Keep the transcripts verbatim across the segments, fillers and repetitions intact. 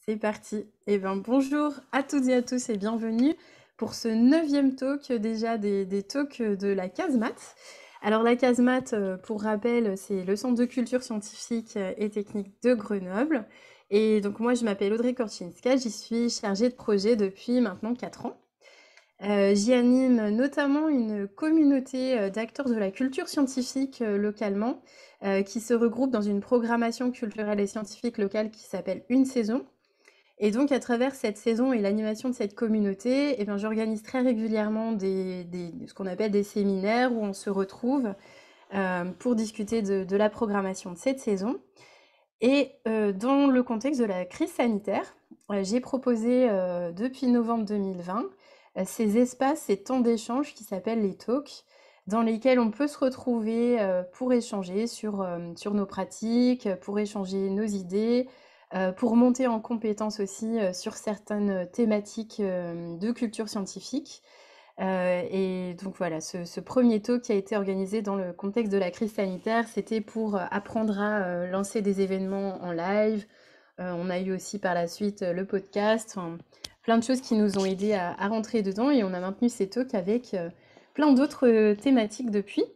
C'est parti. Eh ben, bonjour à toutes et à tous et bienvenue pour ce neuvième talk déjà des, des talks de la casemate. Alors la casemate, euh, pour rappel, c'est le Centre de culture scientifique euh, et technique de Grenoble. Et donc moi, je m'appelle Audrey Korczynska, j'y suis chargée de projet depuis maintenant quatre ans. Euh, j'y anime notamment une communauté euh, d'acteurs de la culture scientifique euh, localement, euh, qui se regroupe dans une programmation culturelle et scientifique locale qui s'appelle Une Saison. Et donc, à travers cette saison et l'animation de cette communauté, eh bien, j'organise très régulièrement des, des- ce qu'on appelle des séminaires où on se retrouve euh, pour discuter de, de la programmation de cette saison. Et euh, dans le contexte de la crise sanitaire, euh, j'ai proposé euh, depuis novembre deux mille vingt euh, ces espaces, ces temps d'échange qui s'appellent les talks, dans lesquels on peut se retrouver euh, pour échanger sur, euh, sur nos pratiques, pour échanger nos idées, euh, pour monter en compétences aussi euh, sur certaines thématiques euh, de culture scientifique. Euh, et donc voilà, ce, ce premier talk qui a été organisé dans le contexte de la crise sanitaire, c'était pour euh, apprendre à euh, lancer des événements en live. Euh, on a eu aussi par la suite euh, le podcast, enfin, plein de choses qui nous ont aidés à, à rentrer dedans et on a maintenu ces talks avec euh, plein d'autres euh, thématiques depuis.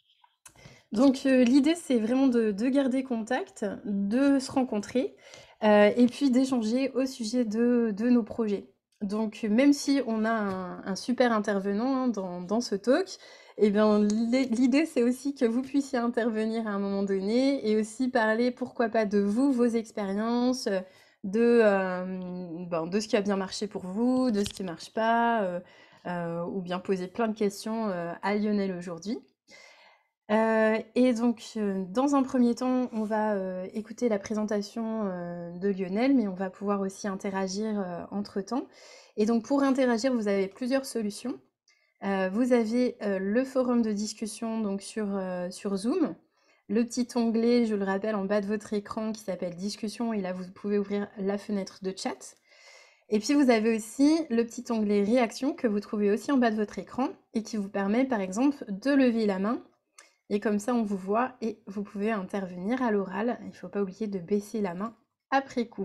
Donc euh, l'idée, c'est vraiment de, de garder contact, de se rencontrer euh, et puis d'échanger au sujet de, de nos projets. Donc même si on a un, un super intervenant hein, dans, dans ce talk, eh bien, l'idée, l'idée, c'est aussi que vous puissiez intervenir à un moment donné et aussi parler, pourquoi pas, de vous, vos expériences, de, euh, ben, de ce qui a bien marché pour vous, de ce qui ne marche pas, euh, euh, ou bien poser plein de questions euh, à Lionel aujourd'hui. Euh, et donc, euh, dans un premier temps, on va euh, écouter la présentation euh, de Lionel, mais on va pouvoir aussi interagir euh, entre-temps. Et donc, pour interagir, vous avez plusieurs solutions. Euh, vous avez euh, le forum de discussion donc sur, euh, sur Zoom, le petit onglet, je le rappelle, en bas de votre écran qui s'appelle Discussion, et là, vous pouvez ouvrir la fenêtre de chat. Et puis, vous avez aussi le petit onglet Réaction que vous trouvez aussi en bas de votre écran et qui vous permet, par exemple, de lever la main et comme ça, on vous voit et vous pouvez intervenir à l'oral. Il ne faut pas oublier de baisser la main après coup.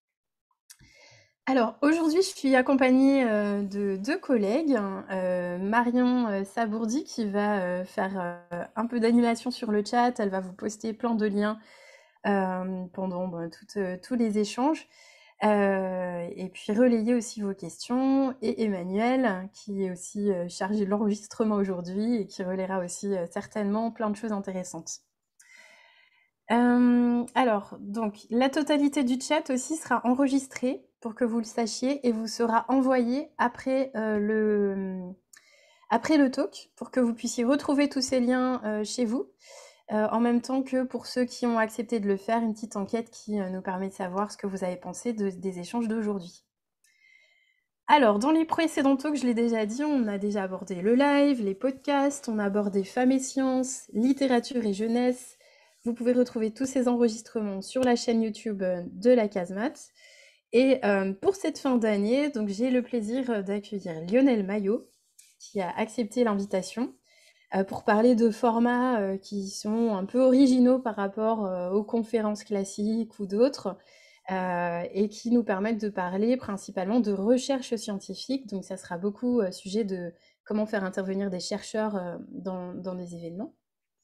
Alors, aujourd'hui, je suis accompagnée euh, de deux collègues. Euh, Marion euh, Sabourdi qui va euh, faire euh, un peu d'animation sur le chat. Elle va vous poster plein de liens euh, pendant bah, toutes, euh, tous les échanges. Euh, et puis relayer aussi vos questions. Et Emmanuel, qui est aussi euh, chargé de l'enregistrement aujourd'hui et qui relaiera aussi euh, certainement plein de choses intéressantes. Euh, alors, donc, la totalité du chat aussi sera enregistrée pour que vous le sachiez et vous sera envoyée après, euh, le, après le talk pour que vous puissiez retrouver tous ces liens euh, chez vous. Euh, en même temps que pour ceux qui ont accepté de le faire, une petite enquête qui euh, nous permet de savoir ce que vous avez pensé de- des échanges d'aujourd'hui. Alors, dans les précédents talks, je l'ai déjà dit, on a déjà abordé le live, les podcasts, on a abordé femmes et sciences, littérature et jeunesse. Vous pouvez retrouver tous ces enregistrements sur la chaîne YouTube euh, de la casemate. Et euh, pour cette fin d'année, donc j'ai le plaisir euh, d'accueillir Lionel Maillot, qui a accepté l'invitation euh, pour parler de formats euh, qui sont un peu originaux par rapport euh, aux conférences classiques ou d'autres, euh, et qui nous permettent de parler principalement de recherche scientifique. Donc ça sera beaucoup euh, sujet de comment faire intervenir des chercheurs euh, dans, dans des événements.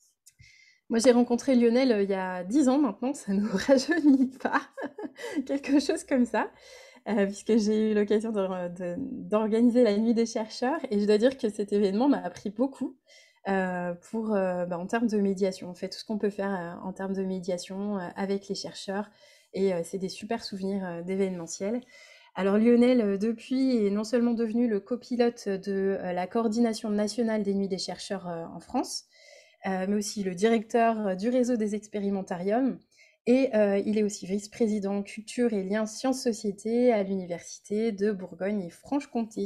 Moi, j'ai rencontré Lionel euh, il y a dix ans maintenant, ça ne nous rajeunit pas, quelque chose comme ça, euh, puisque j'ai eu l'occasion de- de- d'organiser la nuit des chercheurs, et je dois dire que cet événement m'a appris beaucoup euh, pour, euh, bah, en termes de médiation. On fait tout ce qu'on peut faire euh, en termes de médiation euh, avec les chercheurs, et euh, c'est des super souvenirs euh, d'événementiel. Alors Lionel, euh, depuis, est non seulement devenu le copilote de euh, la coordination nationale des nuits des chercheurs euh, en France, euh, mais aussi le directeur euh, du réseau des expérimentariums. Et euh, il est aussi vice-président culture et liens sciences-société à l'université de Bourgogne et Franche-Comté.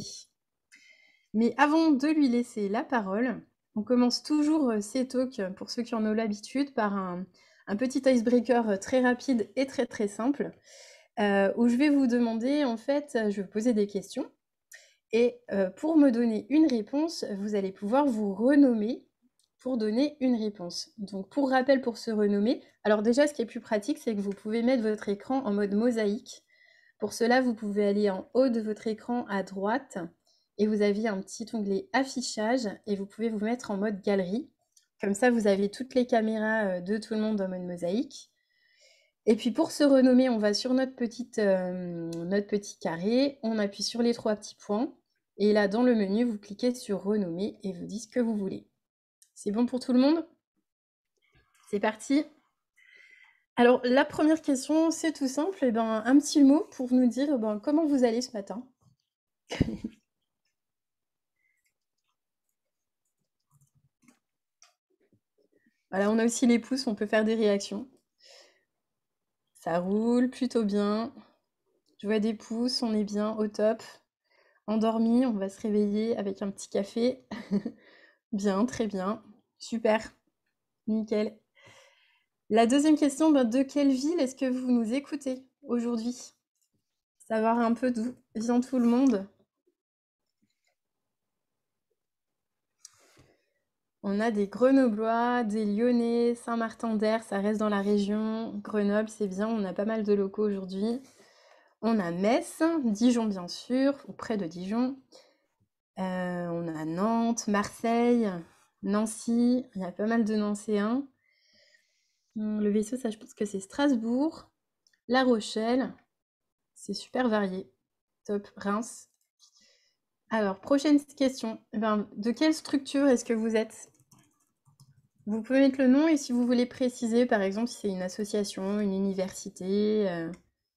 Mais avant de lui laisser la parole, on commence toujours euh, ces talks, pour ceux qui en ont l'habitude, par un, un petit icebreaker euh, très rapide et très très simple, euh, où je vais vous demander, en fait, euh, je vais vous poser des questions, et euh, pour me donner une réponse, vous allez pouvoir vous renommer pour donner une réponse. Donc pour rappel, pour se renommer, alors déjà ce qui est plus pratique, c'est que vous pouvez mettre votre écran en mode mosaïque. Pour cela, vous pouvez aller en haut de votre écran à droite et vous avez un petit onglet affichage et vous pouvez vous mettre en mode galerie. Comme ça, vous avez toutes les caméras euh, de tout le monde en mode mosaïque. Et puis pour se renommer, on va sur notre, petite, euh, notre petit carré, on appuie sur les trois petits points, et là dans le menu, vous cliquez sur renommer et vous dites ce que vous voulez. C'est bon pour tout le monde? C'est parti. Alors la première question, c'est tout simple, et ben, un petit mot pour nous dire eh ben, comment vous allez ce matin. Voilà, on a aussi les pouces, on peut faire des réactions. Ça roule plutôt bien. Je vois des pouces, on est bien, au top. Endormi, on va se réveiller avec un petit café. Bien, très bien. Super. Nickel. La deuxième question, ben, de quelle ville est-ce que vous nous écoutez aujourd'hui? Savoir un peu d'où vient tout le monde. On a des Grenoblois, des Lyonnais, Saint-Martin-d'Hères, ça reste dans la région. Grenoble, c'est bien, on a pas mal de locaux aujourd'hui. On a Metz, Dijon bien sûr, ou près de Dijon. Euh, on a Nantes, Marseille, Nancy, il y a pas mal de Nancéens. Hum, Le vaisseau, ça je pense que c'est Strasbourg, La Rochelle, c'est super varié. Top, Reims. Alors, prochaine question. Eh ben, de quelle structure est-ce que vous êtes? Vous pouvez mettre le nom et si vous voulez préciser, par exemple, si c'est une association, une université, euh,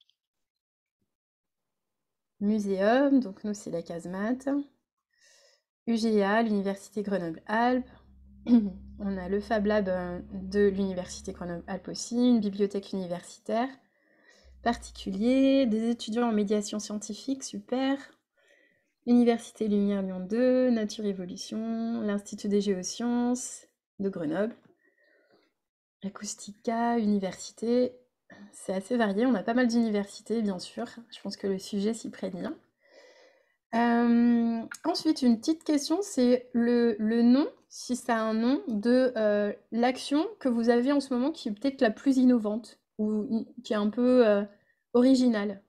muséum, donc nous c'est la casemate, U G A, l'Université Grenoble-Alpes, on a le Fab Lab euh, de l'Université Grenoble-Alpes aussi, une bibliothèque universitaire, particulier, des étudiants en médiation scientifique, super, Université Lumière Lyon deux, Nature Évolution, l'Institut des géosciences de Grenoble, Acoustica, université, c'est assez varié, on a pas mal d'universités bien sûr, je pense que le sujet s'y prête bien. Euh, ensuite, une petite question, c'est le, le nom, si ça a un nom, de euh, l'action que vous avez en ce moment qui est peut-être la plus innovante ou i- qui est un peu euh, originale.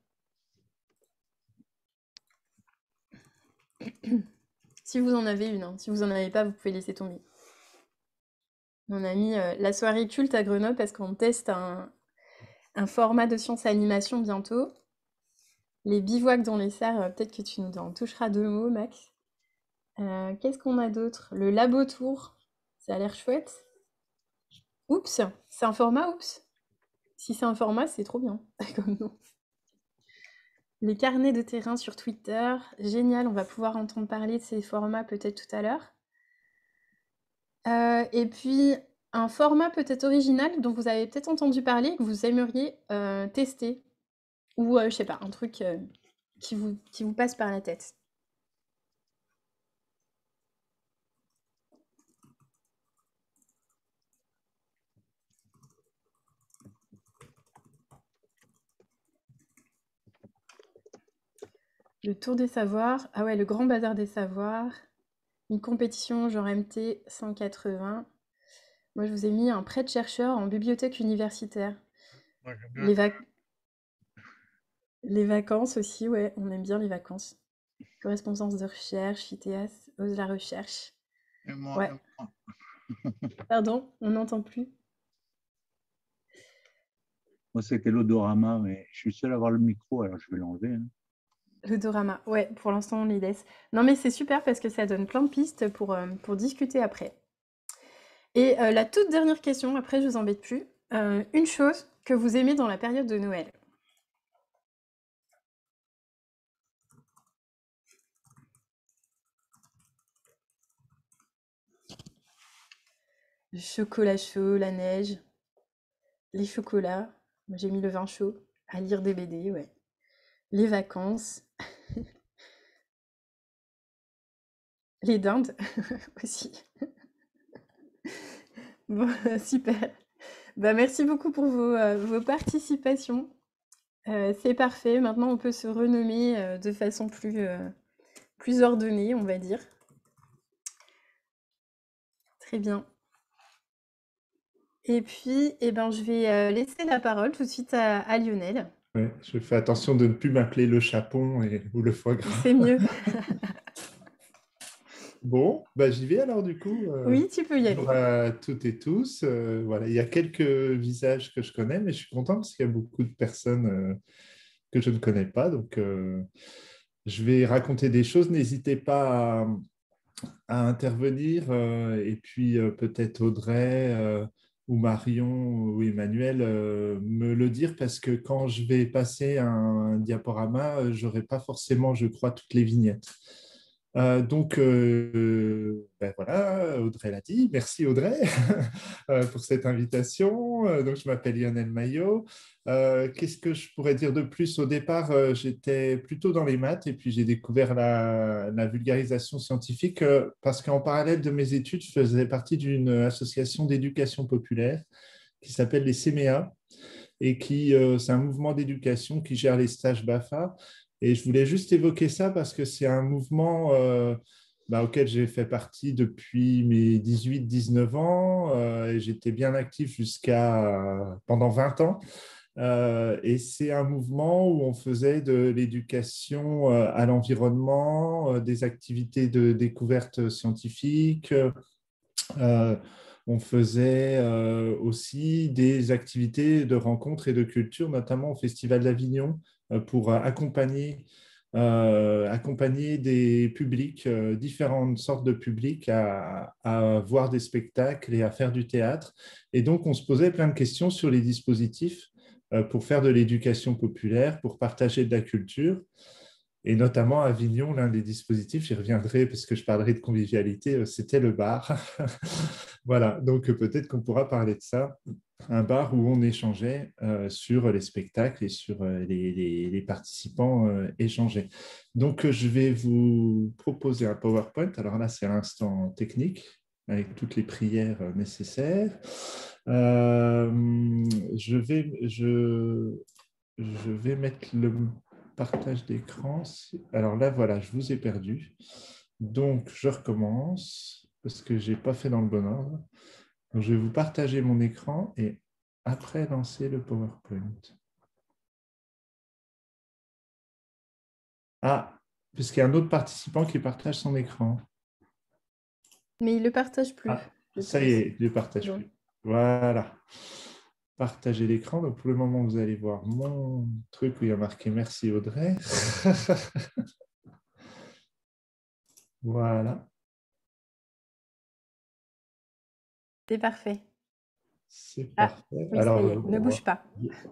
Si vous en avez une, hein. Si vous en avez pas, vous pouvez laisser tomber. On a mis euh, la soirée culte à Grenoble parce qu'on teste un, un format de science et animation bientôt. Les bivouacs dans les serres, euh, peut-être que tu nous en toucheras deux mots, Max. Euh, qu'est-ce qu'on a d'autre? Le labo tour, ça a l'air chouette. Oups, c'est un format oups. Si c'est un format, c'est trop bien comme nom. Les carnets de terrain sur Twitter, génial, on va pouvoir entendre parler de ces formats peut-être tout à l'heure. Euh, et puis, un format peut-être original dont vous avez peut-être entendu parler, que vous aimeriez euh, tester. Ou, euh, je sais pas, un truc euh, qui vous, qui vous passe par la tête. Le Tour des Savoirs, ah ouais, le Grand Bazar des Savoirs, une compétition genre M T cent quatre-vingts. Moi, je vous ai mis un prêt de chercheur en bibliothèque universitaire. Moi, j'aime bien. Les, vac- les vacances aussi, ouais, on aime bien les vacances. Correspondance de recherche, I T S, ose la recherche. Et moi, et Ouais, moi. pardon, on n'entend plus. Moi, c'était l'odorama, mais je suis seul à avoir le micro, alors je vais l'enlever, hein. Le dorama, ouais, pour l'instant on les laisse. Non mais c'est super parce que ça donne plein de pistes pour, euh, pour discuter après. Et euh, la toute dernière question, après je vous embête plus. Euh, une chose que vous aimez dans la période de Noël. Le chocolat chaud, la neige, les chocolats. Moi, j'ai mis le vin chaud, à lire des B D, ouais. Les vacances, les dindes aussi. Bon, super. Bah, merci beaucoup pour vos, euh, vos participations. Euh, c'est parfait. Maintenant, on peut se renommer euh, de façon plus, euh, plus ordonnée, on va dire. Très bien. Et puis, eh ben, je vais euh, laisser la parole tout de suite à, à Lionel. Ouais, je fais attention de ne plus m'appeler le chapon et, ou le foie gras. C'est mieux. Bon, bah, j'y vais alors du coup. Euh, Oui, tu peux y aller. bonjour à toutes et tous. Euh, voilà, il y a quelques visages que je connais, mais je suis content parce qu'il y a beaucoup de personnes euh, que je ne connais pas. Donc, euh, je vais raconter des choses. N'hésitez pas à, à intervenir. Euh, et puis, euh, peut-être Audrey euh, ou Marion ou Emmanuel euh, me le dire parce que quand je vais passer un, un diaporama, je n'aurai pas forcément, je crois, toutes les vignettes. Euh, donc, euh, ben voilà, Audrey l'a dit. Merci Audrey euh, pour cette invitation. Euh, donc, je m'appelle Lionel Maillot. Euh, qu'est-ce que je pourrais dire de plus? Au départ, euh, j'étais plutôt dans les maths et puis j'ai découvert la, la vulgarisation scientifique euh, parce qu'en parallèle de mes études, je faisais partie d'une association d'éducation populaire qui s'appelle les C M E A et qui, euh, c'est un mouvement d'éducation qui gère les stages BAFA. Et je voulais juste évoquer ça parce que c'est un mouvement euh, bah, auquel j'ai fait partie depuis mes dix-huit dix-neuf ans euh, et j'étais bien actif jusqu'à pendant vingt ans. Euh, et c'est un mouvement où on faisait de l'éducation euh, à l'environnement, euh, des activités de découverte scientifique. Euh, on faisait euh, aussi des activités de rencontres et de culture, notamment au Festival d'Avignon, euh, pour accompagner, euh, accompagner des publics, euh, différentes sortes de publics à, à voir des spectacles et à faire du théâtre. Et donc, on se posait plein de questions sur les dispositifs euh, pour faire de l'éducation populaire, pour partager de la culture. Et notamment à Avignon, l'un des dispositifs, j'y reviendrai parce que je parlerai de convivialité, euh, c'était le bar. Voilà, donc euh, peut-être qu'on pourra parler de ça. Un bar où on échangeait euh, sur les spectacles et sur euh, les, les- les participants euh, échangeaient. Donc, euh, je vais vous proposer un PowerPoint. Alors là, c'est l'instant technique avec toutes les prières euh, nécessaires. Euh, je vais, je, je vais mettre le partage d'écran. Alors là, voilà, je vous ai perdu. Donc, je recommence parce que je n'ai pas fait dans le bon ordre. Donc, je vais vous partager mon écran et après lancer le PowerPoint. Ah, puisqu'il y a un autre participant qui partage son écran. Mais il le partage plus, Ah, je ça y pense. est, je ne C'est partage bon. plus. Voilà. Partager l'écran. Donc, pour le moment, vous allez voir mon truc où il y a marqué merci Audrey. Voilà. C'est parfait. C'est Ah, parfait. oui, ça Alors, y euh, est. Ne on bouge va- pas.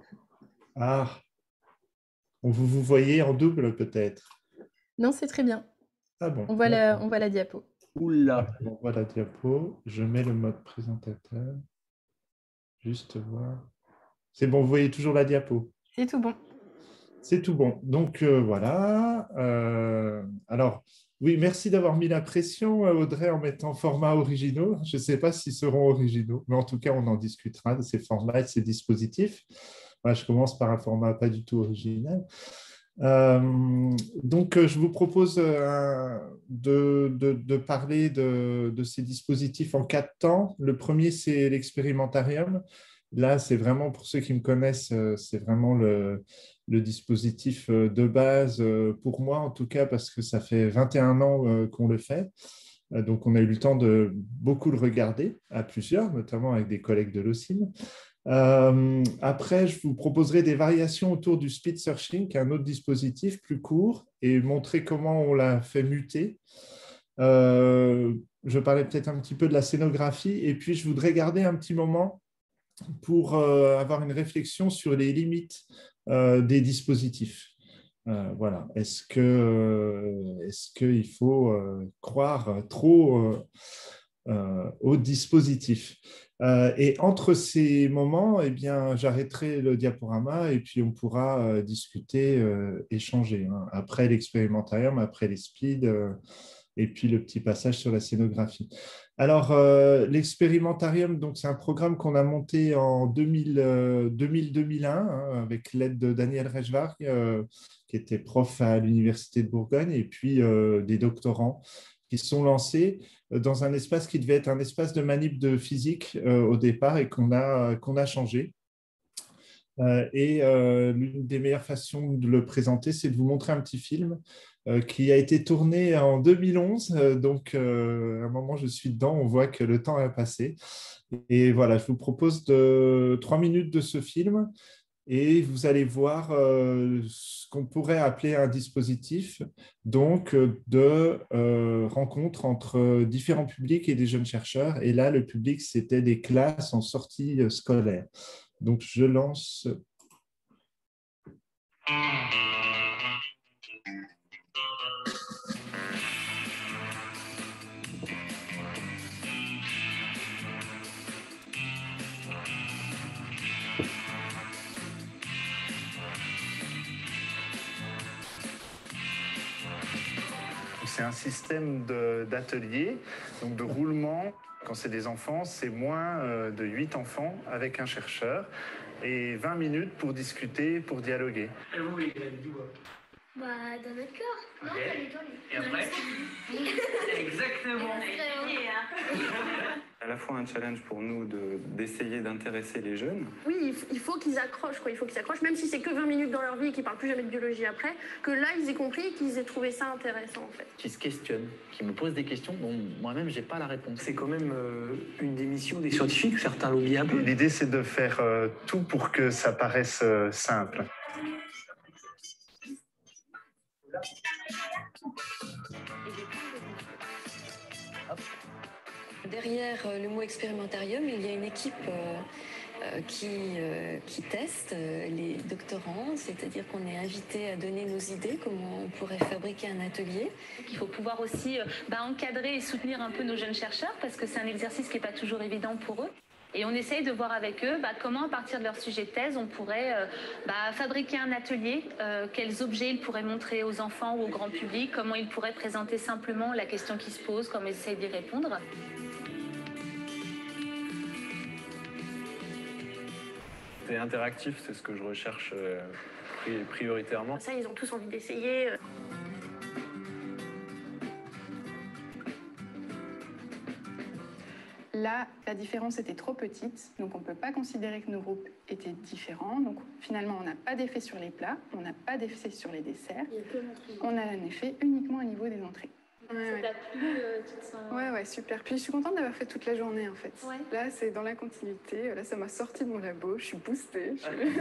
ah, vous vous voyez en double peut-être. Non, c'est très bien. Ah bon, On voit la, d'accord. on voit la diapo. Oula, On voit la diapo. Je mets le mode présentateur. Juste voir. C'est bon, vous voyez toujours la diapo. C'est tout bon. C'est tout bon. Donc euh, voilà. Euh, alors, oui, merci d'avoir mis la pression, euh, Audrey, en mettant format originaux. Je ne sais pas s'ils seront originaux, mais en tout cas, on en discutera de ces formats et de ces dispositifs. Moi, je commence par un format pas du tout original. Euh, donc, euh, je vous propose euh, de, de, de parler de, de ces dispositifs en quatre temps. Le premier, c'est l'expérimentarium. Là, c'est vraiment, pour ceux qui me connaissent, euh, c'est vraiment le, le dispositif euh, de base, euh, pour moi en tout cas, parce que ça fait vingt et un ans euh, qu'on le fait. Euh, Donc, on a eu le temps de beaucoup le regarder à plusieurs, notamment avec des collègues de l'O C I M. Euh, après, je vous proposerai des variations autour du speed searching, qui est un autre dispositif plus court, et montrer comment on l'a fait muter. Euh, je parlais peut-être un petit peu de la scénographie, et puis je voudrais garder un petit moment pour euh, avoir une réflexion sur les limites euh, des dispositifs. Euh, voilà. Est-ce que, euh, est-ce qu'il faut euh, croire trop euh, euh, au dispositif? Euh, et entre ces moments, eh bien, j'arrêterai le diaporama et puis on pourra euh, discuter, euh, échanger. Hein. Après l'expérimentarium, après les speeds, euh, et puis le petit passage sur la scénographie. Alors, euh, l'expérimentarium, donc, c'est un programme qu'on a monté en deux mille, euh, deux mille deux mille un hein, avec l'aide de Daniel Rechvarg, euh, qui était prof à l'Université de Bourgogne, et puis euh, des doctorants qui se sont lancés dans un espace qui devait être un espace de manip de physique euh, au départ et qu'on a, qu'on a changé. Euh, et euh, l'une des meilleures façons de le présenter, c'est de vous montrer un petit film euh, qui a été tourné en deux mille onze. Euh, donc, euh, à un moment, je suis dedans, on voit que le temps a passé. Et voilà, je vous propose de, trois minutes de ce film et vous allez voir euh, ce qu'on pourrait appeler un dispositif donc euh, de euh, rencontre entre différents publics et des jeunes chercheurs. Et là, le public, c'était des classes en sortie euh, scolaire. Donc, je lance. C'est un système d'atelier, donc de roulement. Quand c'est des enfants, c'est moins euh, de huit enfants avec un chercheur et vingt minutes pour discuter, pour dialoguer. Et vous, les graines d'où? Bah, dans notre cœur. Non, Ok. pas du tout. Et après Exactement. À la fois un challenge pour nous de- d'essayer d'intéresser les jeunes. Oui, il f- il faut qu'ils accrochent, quoi. Il faut qu'ils accrochent, même si c'est que vingt minutes dans leur vie et qu'ils parlent plus jamais de biologie après, que là, ils aient compris et qu'ils aient trouvé ça intéressant, en fait. Qui se questionnent, qui me posent des questions dont moi-même, j'ai pas la réponse. C'est quand même euh, une des missions des scientifiques, certains l'oublient un peu. L'idée, c'est de faire euh, tout pour que ça paraisse euh, simple. Derrière euh, le mot expérimentarium, il y a une équipe euh, euh, qui, euh, qui teste euh, les doctorants, c'est-à-dire qu'on est invité à donner nos idées, comment on pourrait fabriquer un atelier. Il faut pouvoir aussi euh, bah, encadrer et soutenir un peu nos jeunes chercheurs parce que c'est un exercice qui n'est pas toujours évident pour eux. Et on essaye de voir avec eux bah, comment, à partir de leur sujet de thèse, on pourrait euh, bah, fabriquer un atelier, euh, quels objets ils pourraient montrer aux enfants ou au grand public, comment ils pourraient présenter simplement la question qui se pose, comment ils essayent d'y répondre. C'est interactif, c'est ce que je recherche euh, pri- prioritairement. Ça, ils ont tous envie d'essayer. Là, la différence était trop petite, donc on ne peut pas considérer que nos groupes étaient différents. Donc finalement, on n'a pas d'effet sur les plats, on n'a pas d'effet sur les desserts. On a un effet uniquement au niveau des entrées. Ouais, Ça ouais. t'a plu, euh, toute ça Ouais, ouais, super. Puis je suis contente d'avoir fait toute la journée en fait. Ouais. Là, c'est dans la continuité. Là, ça m'a sorti de mon labo. Je suis boostée. Je suis-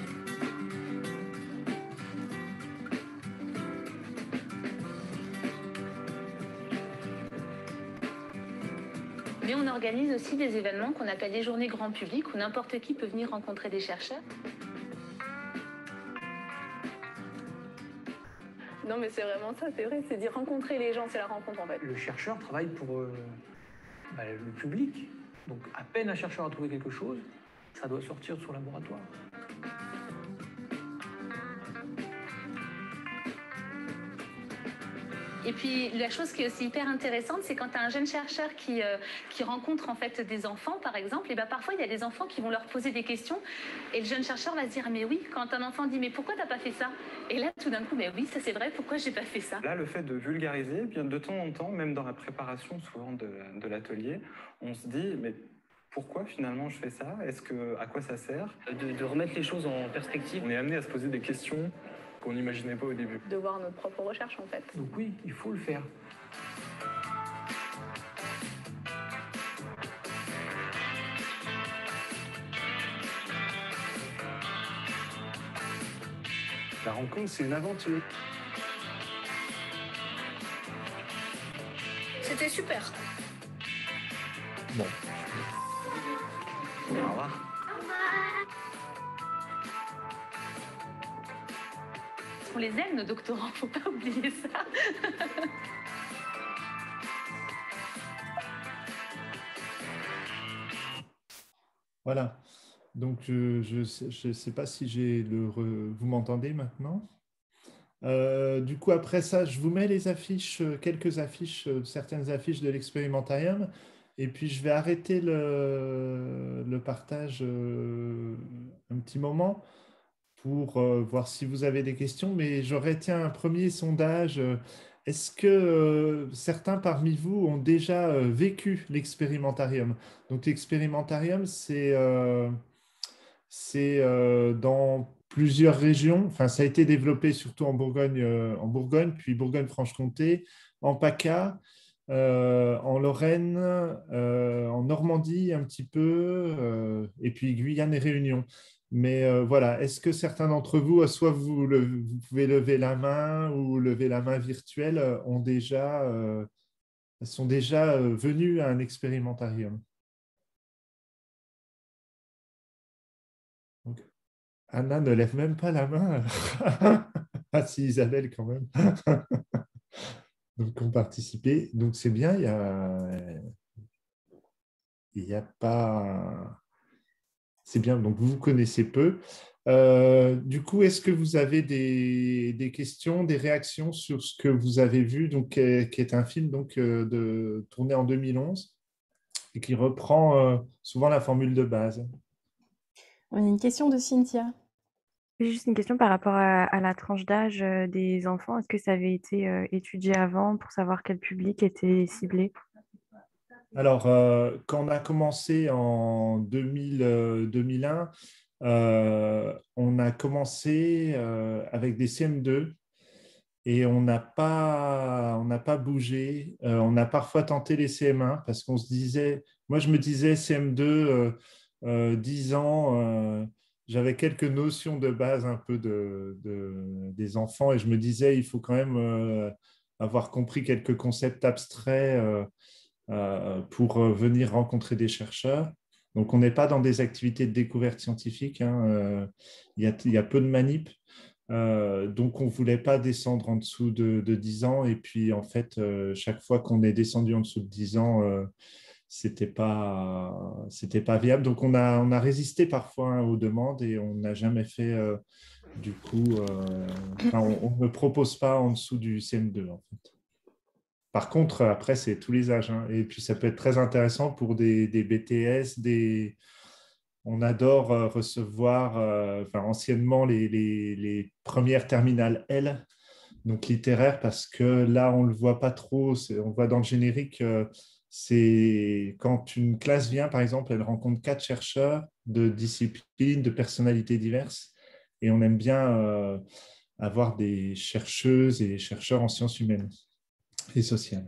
Mais on organise aussi des événements qu'on appelle les journées grand public où n'importe qui peut venir rencontrer des chercheurs. Non, mais c'est vraiment ça, c'est vrai, c'est d'y rencontrer les gens, c'est la rencontre en fait. Le chercheur travaille pour euh, bah, le public. Donc, à peine un chercheur a trouvé quelque chose, ça doit sortir de son laboratoire. Et puis la chose qui est aussi hyper intéressante, c'est quand tu as un jeune chercheur qui, euh, qui rencontre en fait des enfants, par exemple, et ben parfois il y a des enfants qui vont leur poser des questions, et le jeune chercheur va se dire mais oui, quand un enfant dit mais pourquoi t'as pas fait ça? Et là tout d'un coup, mais oui, ça c'est vrai, pourquoi j'ai pas fait ça? Là, le fait de vulgariser, eh bien de temps en temps, même dans la préparation souvent de, de l'atelier, on se dit mais pourquoi finalement je fais ça? Est-ce que à quoi ça sert? De, de remettre les choses en perspective. On est amené à se poser des questions qu'on n'imaginait pas au début. De voir notre propre recherche en fait. Donc oui, il faut le faire. La rencontre, c'est une aventure. C'était super. Bon. Au revoir. On les aime nos doctorants, faut pas oublier ça. Voilà. Donc, je ne sais pas si j'ai le... re- Vous m'entendez maintenant? Euh, du coup, après ça, je vous mets les affiches, euh, quelques affiches, euh, certaines affiches de l'expérimentarium. Et puis, je vais arrêter le, le partage euh, un petit moment pour euh, voir si vous avez des questions. Mais j'aurais, tiens, un premier sondage. Euh, Est-ce que euh, certains parmi vous ont déjà euh, vécu l'expérimentarium? Donc, l'expérimentarium, c'est... euh, c'est euh, dans plusieurs régions. Enfin, ça a été développé surtout en Bourgogne, euh, en Bourgogne, puis Bourgogne-Franche-Comté, en PACA, euh, en Lorraine, euh, en Normandie un petit peu, euh, et puis Guyane et Réunion. Mais euh, voilà, est-ce que certains d'entre vous, soit vous, le- vous pouvez lever la main ou lever la main virtuelle, euh, ont déjà, euh, sont déjà euh, venus à un expérimentarium? Donc, Anna ne lève même pas la main. Ah si, Isabelle quand même. Donc, ont participé. Donc, c'est bien, il y a, il y a pas... C'est bien, donc vous connaissez peu. Euh, du coup, est-ce que vous avez des, des questions, des réactions sur ce que vous avez vu, donc, qui est, qui est un film donc, euh, de, tourné en deux mille onze et qui reprend euh, souvent la formule de base? On a une question de Cynthia. Juste une question par rapport à, à la tranche d'âge euh, des enfants. Est-ce que ça avait été euh, étudié avant pour savoir quel public était ciblé? Alors, euh, quand on a commencé en deux mille, euh, deux mille un, euh, on a commencé euh, avec des C M deux et on n'a pas, on n'a pas bougé. Euh, on a parfois tenté les C M un parce qu'on se disait, moi je me disais C M deux, euh, euh, dix ans, euh, j'avais quelques notions de base un peu de, de- des enfants et je me disais, il faut quand même euh, avoir compris quelques concepts abstraits. euh, euh, pour euh, venir rencontrer des chercheurs. Donc, on n'est pas dans des activités de découverte scientifique. Hein, euh, il y a, il y a peu de manip. Euh, donc, on ne voulait pas descendre en dessous de, de dix ans. Et puis, en fait, euh, chaque fois qu'on est descendu en dessous de dix ans, euh, c'était pas, c'était pas viable. Donc, on a, on a résisté parfois hein, aux demandes et on n'a jamais fait, euh, du coup, euh, enfin, on on ne propose pas en dessous du C M deux, en fait. Par contre, après, c'est tous les âges. Hein. Et puis, ça peut être très intéressant pour des, des B T S. Des... On adore euh, recevoir, euh, enfin, anciennement, les, les, les premières terminales L, donc littéraires, parce que là, on ne le voit pas trop. C'est- On le voit dans le générique. euh, c'est quand une classe vient, par exemple, elle rencontre quatre chercheurs de disciplines, de personnalités diverses. Et on aime bien euh, avoir des chercheuses et chercheurs en sciences humaines et sociales.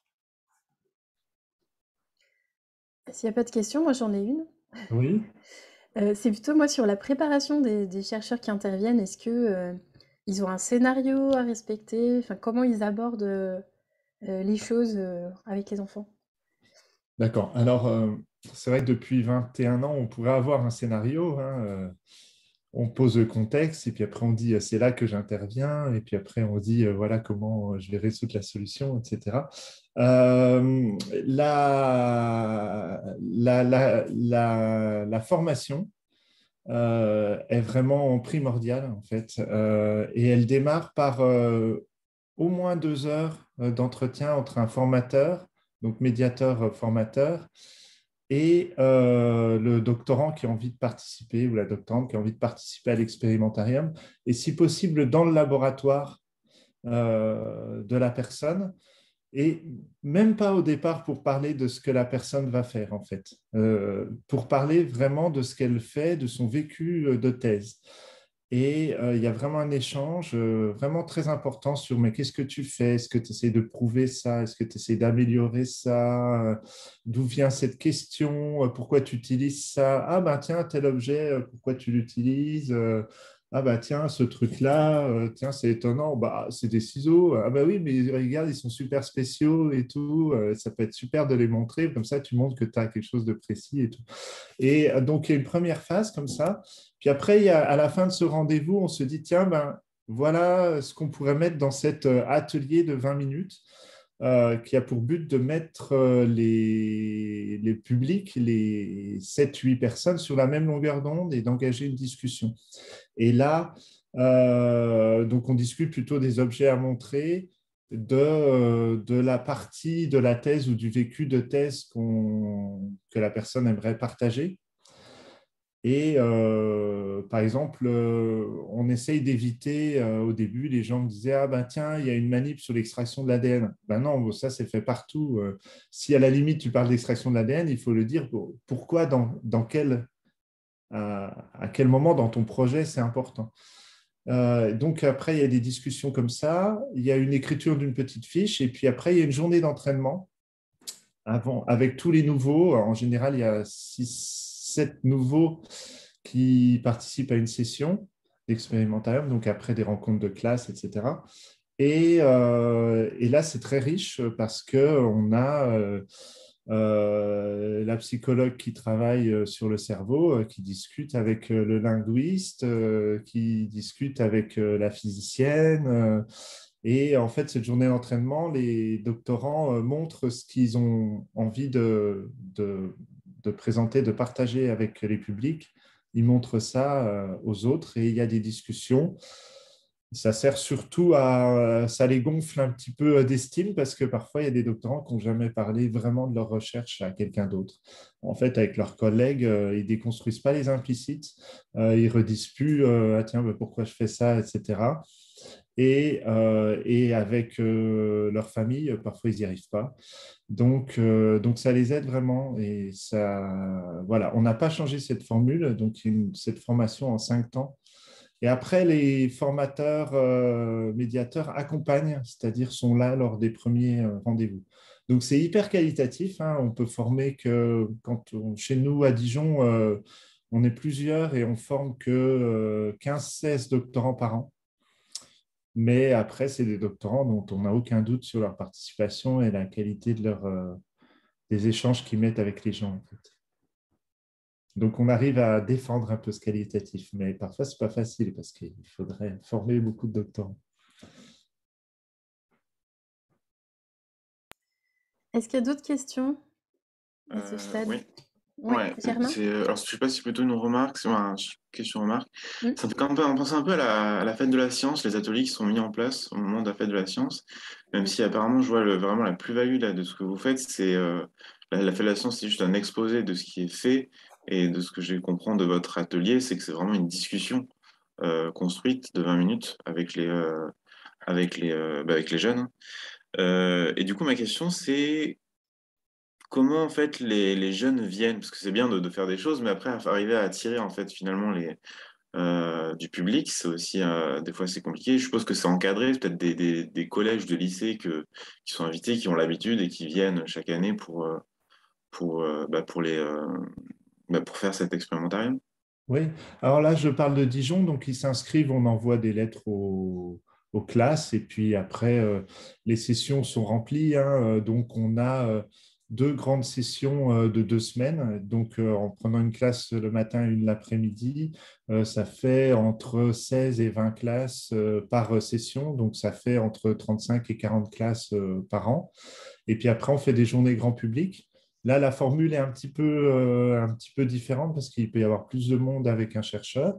S'il n'y a pas de questions, moi j'en ai une. Oui. Euh, c'est plutôt moi sur la préparation des, des chercheurs qui interviennent. Est-ce que euh, ils ont un scénario à respecter? Enfin, comment ils abordent euh, euh, les choses euh, avec les enfants? D'accord. Alors, euh, c'est vrai que depuis vingt et un ans, on pourrait avoir un scénario. Hein, euh, on pose le contexte et puis après on dit euh, c'est là que j'interviens et puis après on dit euh, voilà comment euh, je vais résoudre la solution, et cetera. Euh, la, la, la, la, la formation euh, est vraiment primordiale en fait euh, et elle démarre par euh, au moins deux heures euh, d'entretien entre un formateur, donc médiateur euh, formateur, et euh, le doctorant qui a envie de participer ou la doctorante qui a envie de participer à l'expérimentarium, et si possible dans le laboratoire euh, de la personne, et même pas au départ pour parler de ce que la personne va faire en fait, euh, pour parler vraiment de ce qu'elle fait, de son vécu euh, de thèse. Et euh, il y a vraiment un échange euh, vraiment très important sur mais qu'est-ce que tu fais? Est-ce que tu essaies de prouver ça? Est-ce que tu essaies d'améliorer ça? Euh, D'où vient cette question? Euh, Pourquoi tu utilises ça? Ah ben tiens, tel objet, euh, pourquoi tu l'utilises? Euh, Ah bah tiens, ce truc-là, euh, tiens, c'est étonnant, bah, c'est des ciseaux. Ah bah oui, mais regarde, ils sont super spéciaux et tout. Euh, ça peut être super de les montrer, comme ça tu montres que tu as quelque chose de précis et tout. Et euh, donc il y a une première phase comme ça. Puis après, il y a, à la fin de ce rendez-vous, on se dit, tiens, ben, voilà ce qu'on pourrait mettre dans cet euh, atelier de vingt minutes. Euh, qui a pour but de mettre euh, les, les publics, les sept huit personnes sur la même longueur d'onde et d'engager une discussion. Et là, euh, donc on discute plutôt des objets à montrer, de, euh, de la partie de la thèse ou du vécu de thèse qu'on, que la personne aimerait partager. Et euh, par exemple, euh, on essaye d'éviter, euh, au début, les gens me disaient, ah ben tiens, il y a une manip sur l'extraction de l'A D N. Ben non, bon, ça c'est fait partout. Euh, si à la limite tu parles d'extraction de l'A D N, il faut le dire, bon, pourquoi, dans, dans quel à, à quel moment dans ton projet c'est important. Euh, donc après, il y a des discussions comme ça, il y a une écriture d'une petite fiche, et puis après, il y a une journée d'entraînement avant, avec tous les nouveaux. En général, il y a six, sept nouveaux qui participent à une session d'expérimentarium, donc après des rencontres de classe, et cetera. Et, euh, et là, c'est très riche parce qu'on a euh, euh, la psychologue qui travaille sur le cerveau, euh, qui discute avec le linguiste, euh, qui discute avec euh, la physicienne. Euh, et en fait, cette journée d'entraînement, les doctorants euh, montrent ce qu'ils ont envie de, de, de présenter, de partager avec les publics. Ils montrent ça euh, aux autres et il y a des discussions. Ça sert surtout à... Ça les gonfle un petit peu d'estime parce que parfois, il y a des doctorants qui n'ont jamais parlé vraiment de leur recherche à quelqu'un d'autre. En fait, avec leurs collègues, euh, ils ne déconstruisent pas les implicites. Euh, ils ne redisent plus euh, « Ah tiens, bah, pourquoi je fais ça ?» et cetera. Et, euh, et avec euh, leur famille, parfois, ils n'y arrivent pas. Donc, euh, donc, ça les aide vraiment. Et ça, voilà, on n'a pas changé cette formule, donc une, cette formation en cinq temps. Et après, les formateurs, euh, médiateurs accompagnent, c'est-à-dire sont là lors des premiers euh, rendez-vous. Donc, c'est hyper qualitatif. Hein. On peut former que, quand on, chez nous à Dijon, euh, on est plusieurs et on forme que euh, quinze seize doctorants par an. Mais après, c'est des doctorants dont on n'a aucun doute sur leur participation et la qualité de leur, euh, des échanges qu'ils mettent avec les gens, en fait. Donc, on arrive à défendre un peu ce qualitatif, mais parfois, ce n'est pas facile parce qu'il faudrait former beaucoup de doctorants. Est-ce qu'il y a d'autres questions à ce Euh, stade? oui. Oui, Ouais, Germain? c'est, euh, alors je sais pas si c'est plutôt une remarque, c'est une question-remarque. Mm. Ça me fait quand même penser un peu à la, à la fête de la science, les ateliers qui sont mis en place au moment de la fête de la science, même si apparemment je vois le- vraiment la plus-value là, de ce que vous faites, c'est euh, la, la fête de la science, c'est juste un exposé de ce qui est fait et de ce que j'ai compris de votre atelier, c'est que c'est vraiment une discussion euh, construite de vingt minutes avec les, euh, avec les, euh, bah, avec les jeunes. Euh, et du coup, ma question, c'est comment en fait les, les jeunes viennent, parce que c'est bien de, de faire des choses, mais après arriver à attirer en fait finalement les, euh, du public, c'est aussi euh, des fois c'est compliqué. Je suppose que c'est encadré, peut-être des, des, des collèges de lycée que, qui sont invités, qui ont l'habitude et qui viennent chaque année pour, euh, pour, euh, bah, pour, les, euh, bah, pour faire cet expérimentarium. Oui, alors là, je parle de Dijon, donc ils s'inscrivent, on envoie des lettres aux, aux classes, et puis après, euh, les sessions sont remplies, hein, euh, donc on a euh, deux grandes sessions euh, de deux semaines, donc euh, en prenant une classe le matin et une l'après-midi, euh, ça fait entre seize et vingt classes euh, par session, donc ça fait entre trente-cinq et quarante classes euh, par an, et puis après, on fait des journées grand public. Là, la formule est un petit peu, euh, un petit peu différente parce qu'il peut y avoir plus de monde avec un chercheur.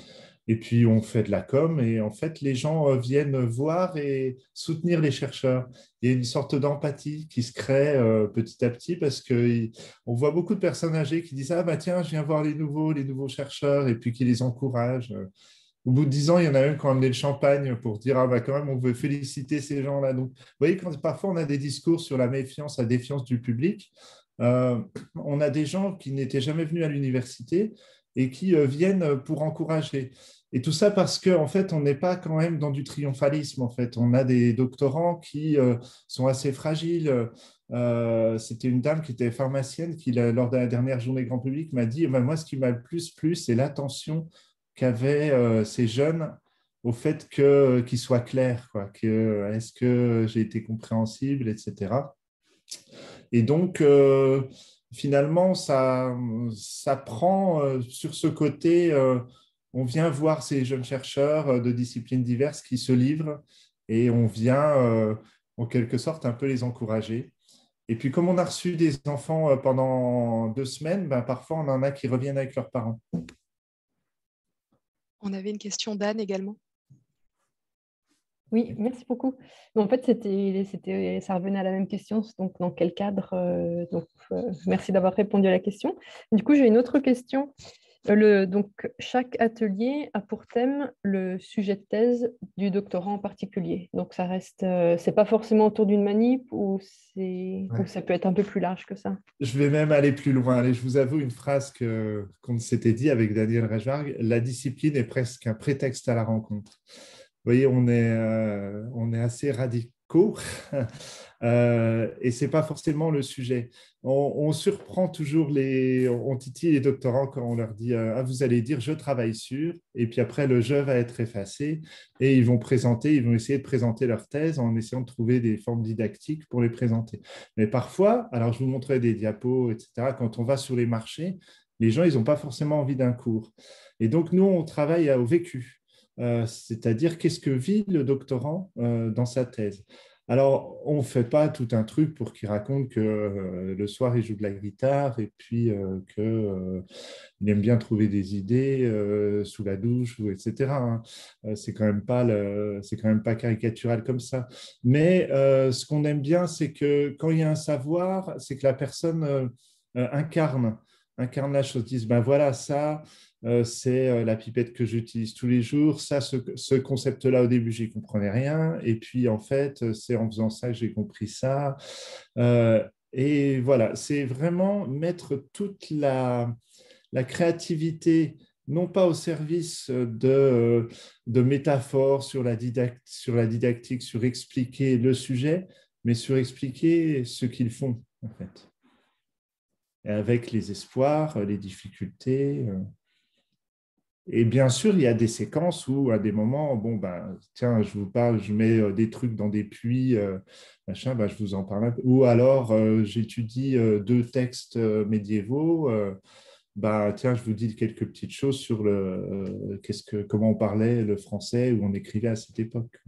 Et puis, on fait de la com et en fait, les gens euh, viennent voir et soutenir les chercheurs. Il y a une sorte d'empathie qui se crée euh, petit à petit parce qu'on voit beaucoup de personnes âgées qui disent « Ah, bah tiens, je viens voir les nouveaux, les nouveaux chercheurs » et puis qui les encouragent. Au bout de dix ans, il y en a même qui ont amené le champagne pour dire « Ah, bah quand même, on veut féliciter ces gens-là. » Donc, vous voyez, quand parfois, on a des discours sur la méfiance, la défiance du public, euh, on a des gens qui n'étaient jamais venus à l'université et qui euh, viennent pour encourager. Et tout ça parce qu'en en fait, on n'est pas quand même dans du triomphalisme. En fait, on a des doctorants qui euh, sont assez fragiles. Euh, c'était une dame qui était pharmacienne qui, lors de la dernière journée grand public, m'a dit bah, « Moi, ce qui m'a le plus plu, c'est l'attention qu'avaient euh, ces jeunes au fait que, qu'ils soient clairs. Quoi, que, est-ce que j'ai été compréhensible, et cetera » Et donc, euh, finalement, ça, ça prend euh, sur ce côté, euh, on vient voir ces jeunes chercheurs euh, de disciplines diverses qui se livrent et on vient, euh, en quelque sorte, un peu les encourager. Et puis, comme on a reçu des enfants euh, pendant deux semaines, ben, parfois, on en a qui reviennent avec leurs parents. On avait une question d'Anne également. Oui, merci beaucoup. En fait, c'était, c'était, ça revenait à la même question, donc dans quel cadre euh, donc, euh, merci d'avoir répondu à la question. Du coup, j'ai une autre question. Euh, Le, donc, chaque atelier a pour thème le sujet de thèse du doctorant en particulier. Donc, ça reste, euh, c'est pas forcément autour d'une manip ou c'est, ou Ouais. ça peut être un peu plus large que ça. Je vais même aller plus loin. Allez, je vous avoue une phrase que, qu'on s'était dit avec Daniel Rejvarg, la discipline est presque un prétexte à la rencontre. Vous voyez, on est, euh, on est assez radicaux euh, et ce n'est pas forcément le sujet. On, on surprend toujours les, on titille les doctorants quand on leur dit euh, ah, vous allez dire je travaille sur, et puis après le je va être effacé et ils vont présenter, ils vont essayer de présenter leur thèse en essayant de trouver des formes didactiques pour les présenter. Mais parfois, alors je vous montrais des diapos, et cetera, quand on va sur les marchés, les gens, ils n'ont pas forcément envie d'un cours. Et donc, nous, on travaille au vécu. Euh, c'est-à-dire qu'est-ce que vit le doctorant euh, dans sa thèse. Alors, on ne fait pas tout un truc pour qu'il raconte que euh, le soir, il joue de la guitare et puis euh, qu'il euh, aime bien trouver des idées euh, sous la douche, ou, et cetera hein. Euh, c'est quand même pas le, c'est quand même pas caricatural comme ça. Mais euh, ce qu'on aime bien, c'est que quand il y a un savoir, c'est que la personne euh, euh, incarne, incarne la chose, dise, ben voilà, ça, Euh, c'est euh, la pipette que j'utilise tous les jours. Ça, ce, ce concept-là, au début, j'y comprenais rien. Et puis, en fait, c'est en faisant ça que j'ai compris ça. Euh, et voilà, c'est vraiment mettre toute la, la créativité, non pas au service de, de métaphores sur la, didact, sur la didactique, sur expliquer le sujet, mais sur expliquer ce qu'ils font, en fait. Et avec les espoirs, les difficultés. Euh, Et bien sûr, il y a des séquences où, à des moments, bon, ben, tiens, je vous parle, je mets des trucs dans des puits, euh, machin, ben, je vous en parle un peu. Ou alors, euh, j'étudie euh, deux textes euh, médiévaux, euh, ben, tiens, je vous dis quelques petites choses sur le, euh, qu'est-ce que, comment on parlait le français, où on écrivait à cette époque.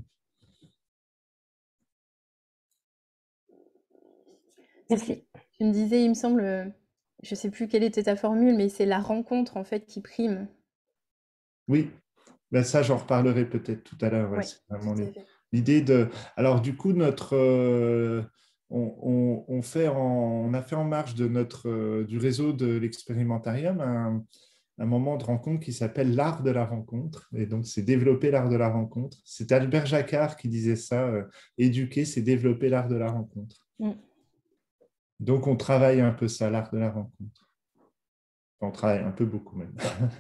Merci. Tu me disais, il me semble, je ne sais plus quelle était ta formule, mais c'est la rencontre, en fait, qui prime. Oui, ben ça, j'en reparlerai peut-être tout à l'heure. Ouais, Ouais, c'est vraiment tout à fait. l'idée de. Alors, du coup, notre, euh, on, on, on, fait en, on a fait en marge de notre, euh, du réseau de l'expérimentarium un, un moment de rencontre qui s'appelle l'art de la rencontre. Et donc, c'est développer l'art de la rencontre. C'est Albert Jacquard qui disait ça. Euh, éduquer, c'est développer l'art de la rencontre. Mm. Donc, on travaille un peu ça, l'art de la rencontre. On travaille un peu beaucoup même.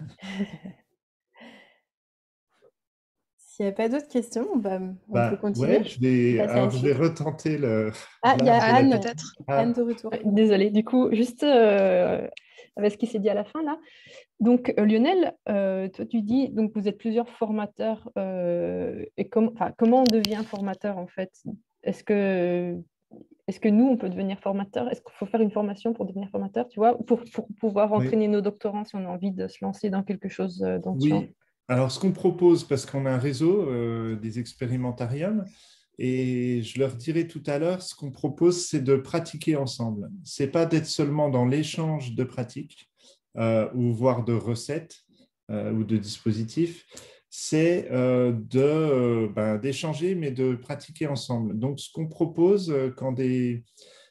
S'il n'y a pas d'autres questions, bah, on bah, peut continuer. Ouais, je vais, alors, je vais retenter le. Ah, il y a Anne, peut-être. Anne de retour. Désolée, du coup, juste euh, avec ce qui s'est dit à la fin là. Donc, euh, Lionel, euh, toi, tu dis, donc vous êtes plusieurs formateurs. Euh, et com comment on devient formateur en fait? Est-ce que, est-ce que nous, on peut devenir formateur? Est-ce qu'il faut faire une formation pour devenir formateur, tu vois, pour, pour pouvoir entraîner oui. nos doctorants si on a envie de se lancer dans quelque chose dans ce genre? Oui. Alors, ce qu'on propose, parce qu'on a un réseau euh, des expérimentariums, et je leur dirai tout à l'heure, ce qu'on propose, c'est de pratiquer ensemble. Ce n'est pas d'être seulement dans l'échange de pratiques, euh, ou voire de recettes euh, ou de dispositifs, c'est euh, de, euh, ben, d'échanger, mais de pratiquer ensemble. Donc, ce qu'on propose euh, quand des,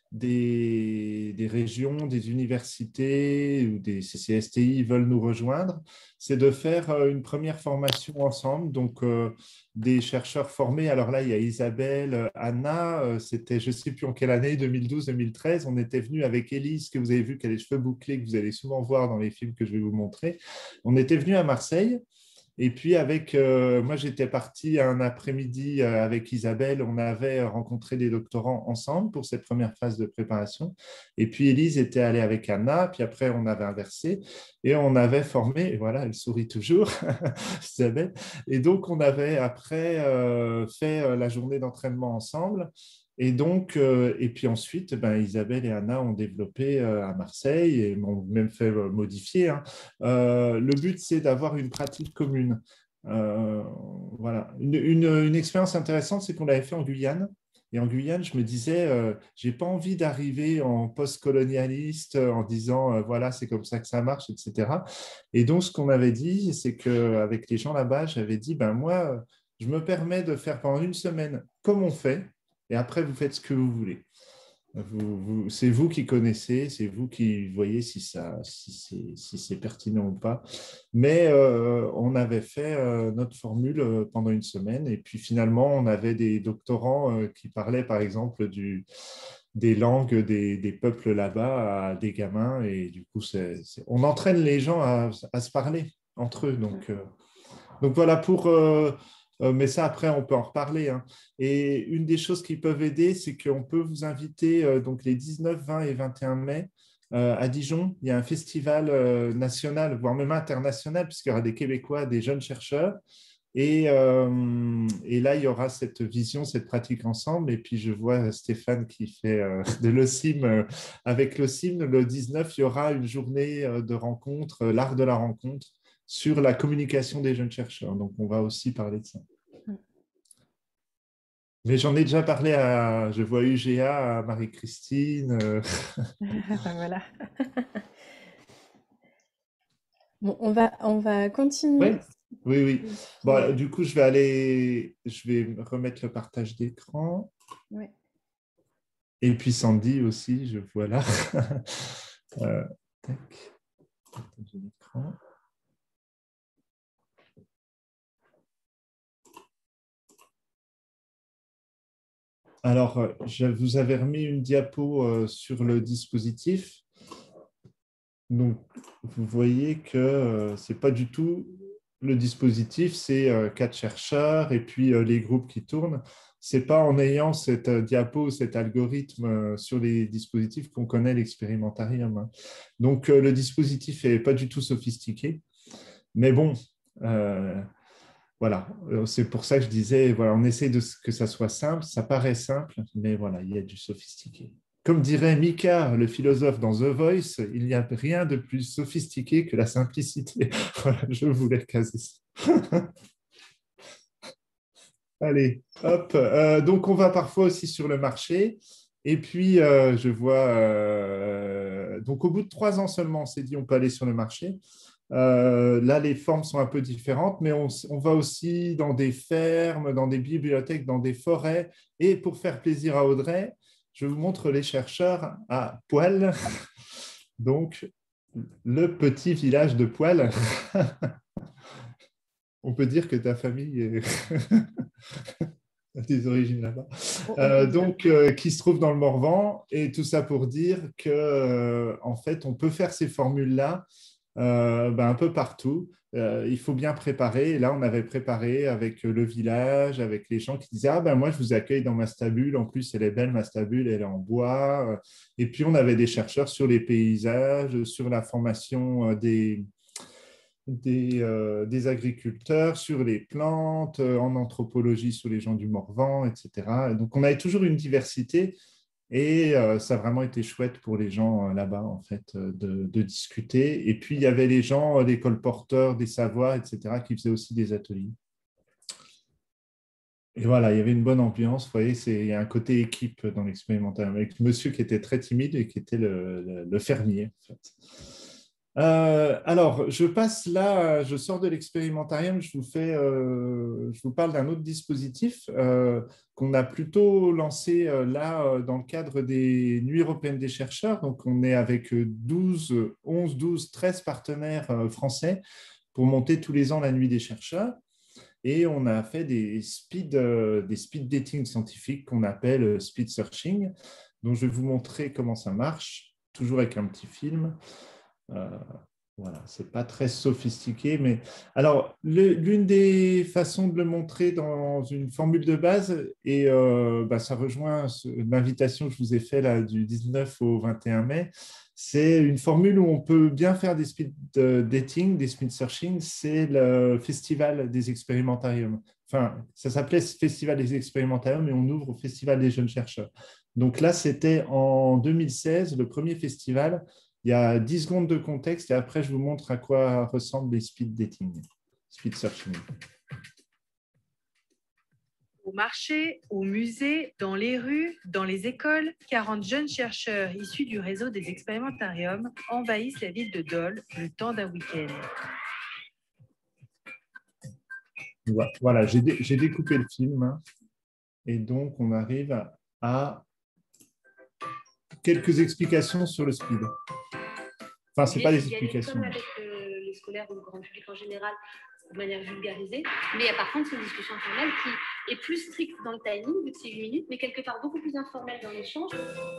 des, des régions, des universités ou des C C S T I veulent nous rejoindre, c'est de faire euh, une première formation ensemble. Donc, euh, des chercheurs formés. Alors là, il y a Isabelle, Anna, euh, c'était, je ne sais plus en quelle année, deux mille douze deux mille treize. On était venus avec Élise, que vous avez vu, qui a les cheveux bouclés, que vous allez souvent voir dans les films que je vais vous montrer. On était venus à Marseille. Et puis, avec, euh, moi, j'étais parti un après-midi euh, avec Isabelle. On avait rencontré des doctorants ensemble pour cette première phase de préparation. Et puis, Élise était allée avec Anna. Puis après, on avait inversé et on avait formé. Et voilà, elle sourit toujours, Isabelle. Et donc, on avait après euh, fait la journée d'entraînement ensemble. Et donc, euh, et puis ensuite, ben, Isabelle et Anna ont développé euh, à Marseille et m'ont même fait euh, modifier. Hein. Euh, le but, c'est d'avoir une pratique commune. Euh, voilà. Une, une, une expérience intéressante, c'est qu'on l'avait fait en Guyane. Et en Guyane, je me disais, euh, je n'ai pas envie d'arriver en post-colonialiste en disant, euh, voilà, c'est comme ça que ça marche, et cetera. Et donc, ce qu'on avait dit, c'est qu'avec les gens là-bas, j'avais dit, ben, moi, je me permets de faire pendant une semaine comme on fait. Et après, vous faites ce que vous voulez. Vous, vous, c'est vous qui connaissez, c'est vous qui voyez si, ça, si, c'est, si c'est pertinent ou pas. Mais euh, on avait fait euh, notre formule euh, pendant une semaine et puis finalement, on avait des doctorants euh, qui parlaient par exemple du, des langues des, des peuples là-bas à des gamins et du coup, c'est, c'est, on entraîne les gens à, à se parler entre eux. Donc, euh, donc voilà pour... Euh, euh, mais ça, après, on peut en reparler, hein. Et une des choses qui peuvent aider, c'est qu'on peut vous inviter euh, donc les dix-neuf, vingt et vingt et un mai euh, à Dijon. Il y a un festival euh, national, voire même international, puisqu'il y aura des Québécois, des jeunes chercheurs. Et, euh, et là, il y aura cette vision, cette pratique ensemble. Et puis, je vois Stéphane qui fait euh, de l'O S I M. Euh, avec l'O S I M, le dix-neuf, il y aura une journée euh, de rencontre, euh, l'art de la rencontre, sur la communication des jeunes chercheurs. Donc, on va aussi parler de ça. Mais j'en ai déjà parlé à, je vois U G A, à Marie-Christine. Euh... Voilà. Bon, on va, on va continuer. Ouais. Oui, oui. Bon, du coup, je vais aller, je vais remettre le partage d'écran. Ouais. Et puis Sandy aussi, je vois là. euh, tac. Partage d'écran. Alors, je vous avais remis une diapo sur le dispositif. Donc, vous voyez que euh, ce n'est pas du tout le dispositif, c'est euh, quatre chercheurs et puis euh, les groupes qui tournent. Ce n'est pas en ayant cette euh, diapo, cet algorithme euh, sur les dispositifs qu'on connaît l'expérimentarium, hein. Donc, euh, le dispositif n'est pas du tout sophistiqué. Mais bon, euh, voilà, c'est pour ça que je disais, voilà, on essaie de que ça soit simple, ça paraît simple, mais voilà, il y a du sophistiqué. Comme dirait Mika, le philosophe dans The Voice, il n'y a rien de plus sophistiqué que la simplicité. Voilà, je voulais caser ça. Allez, hop. Euh, donc, on va parfois aussi sur le marché. Et puis, euh, je vois, euh, donc au bout de trois ans seulement, on s'est dit on peut aller sur le marché. Euh, là, les formes sont un peu différentes, mais on, on va aussi dans des fermes, dans des bibliothèques, dans des forêts. Et pour faire plaisir à Audrey, je vous montre les chercheurs à Poil, donc le petit village de Poil. On peut dire que ta famille a des origines là-bas. Euh, donc, euh, qui se trouve dans le Morvan. Et tout ça pour dire que, euh, en fait, on peut faire ces formules-là Euh, ben, un peu partout. Euh, il faut bien préparer. Et là, on avait préparé avec le village, avec les gens qui disaient « Ah ben moi, je vous accueille dans ma stabule. En plus, elle est belle, ma stabule, elle est en bois. » Et puis, on avait des chercheurs sur les paysages, sur la formation des, des, euh, des agriculteurs, sur les plantes, en anthropologie sur les gens du Morvan, et cetera. Et donc, on avait toujours une diversité. Et euh, ça a vraiment été chouette pour les gens euh, là-bas, en fait, euh, de, de discuter. Et puis, il y avait les gens, euh, les colporteurs, des savoirs, et cetera, qui faisaient aussi des ateliers. Et voilà, il y avait une bonne ambiance. Vous voyez, c'est, il y a un côté équipe dans l'expérimentation, avec monsieur qui était très timide et qui était le, le, le fermier, en fait. Euh, alors, je passe là, je sors de l'expérimentarium, je vous fais, euh, je vous parle d'un autre dispositif euh, qu'on a plutôt lancé euh, là euh, dans le cadre des Nuits européennes des chercheurs. Donc, on est avec douze, onze, douze, treize partenaires euh, français pour monter tous les ans la Nuit des chercheurs. Et on a fait des speed, euh, des speed dating scientifiques qu'on appelle speed searching. Donc, je vais vous montrer comment ça marche, toujours avec un petit film. Euh, voilà, c'est pas très sophistiqué, mais alors le, l'une des façons de le montrer dans une formule de base, et euh, bah, ça rejoint l'invitation que je vous ai faite là du dix-neuf au vingt et un mai, c'est une formule où on peut bien faire des speed dating, des speed searching, c'est le festival des expérimentariums. Enfin, ça s'appelait Festival des expérimentariums et on ouvre au Festival des jeunes chercheurs. Donc là, c'était en deux mille seize, le premier festival. Il y a dix secondes de contexte et après, je vous montre à quoi ressemblent les speed dating, speed searching. Au marché, au musée, dans les rues, dans les écoles, quarante jeunes chercheurs issus du réseau des expérimentariums envahissent la ville de Dole le temps d'un week-end. Voilà, j'ai, dé, j'ai découpé le film hein, et donc on arrive à quelques explications sur le speed. Enfin, ce n'est pas des Il y a explications. comme avec euh, les scolaires ou le grand public en général, de manière vulgarisée. Mais il y a par contre une discussion informelle qui est plus stricte dans le timing, vu que c'est huit minutes, mais quelque part beaucoup plus informelle dans l'échange.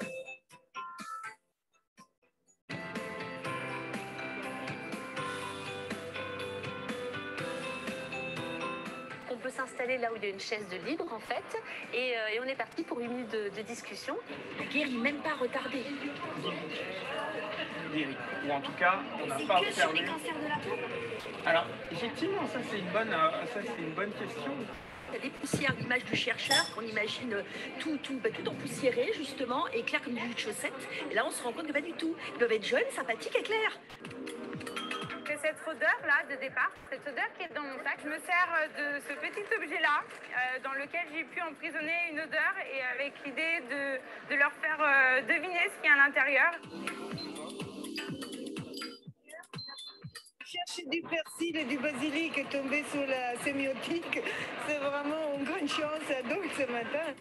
On peut s'installer là où il y a une chaise de libre en fait, et, euh, et on est parti pour une minute de, de discussion. La guerre n'est même pas retardée. Ou en tout cas, on n'a pas C'est que sur observé. les cancers de la peau. Alors, effectivement, ça c'est une bonne, euh, ça c'est une bonne question. Il y a des poussières d'image du chercheur qu'on imagine tout, tout, bah, tout empoussiéré justement et clair comme du chaussette. Et là on se rend compte que pas du tout. Ils peuvent être jeunes, sympathiques et clairs. Que cette odeur-là de départ, cette odeur qui est dans mon sac, je me sers de ce petit objet-là euh, dans lequel j'ai pu emprisonner une odeur et avec l'idée de, de leur faire euh, deviner ce qu'il y a à l'intérieur. Chercher du persil et du basilic et tomber sur la sémiotique, c'est vraiment une grande chance à donc ce matin.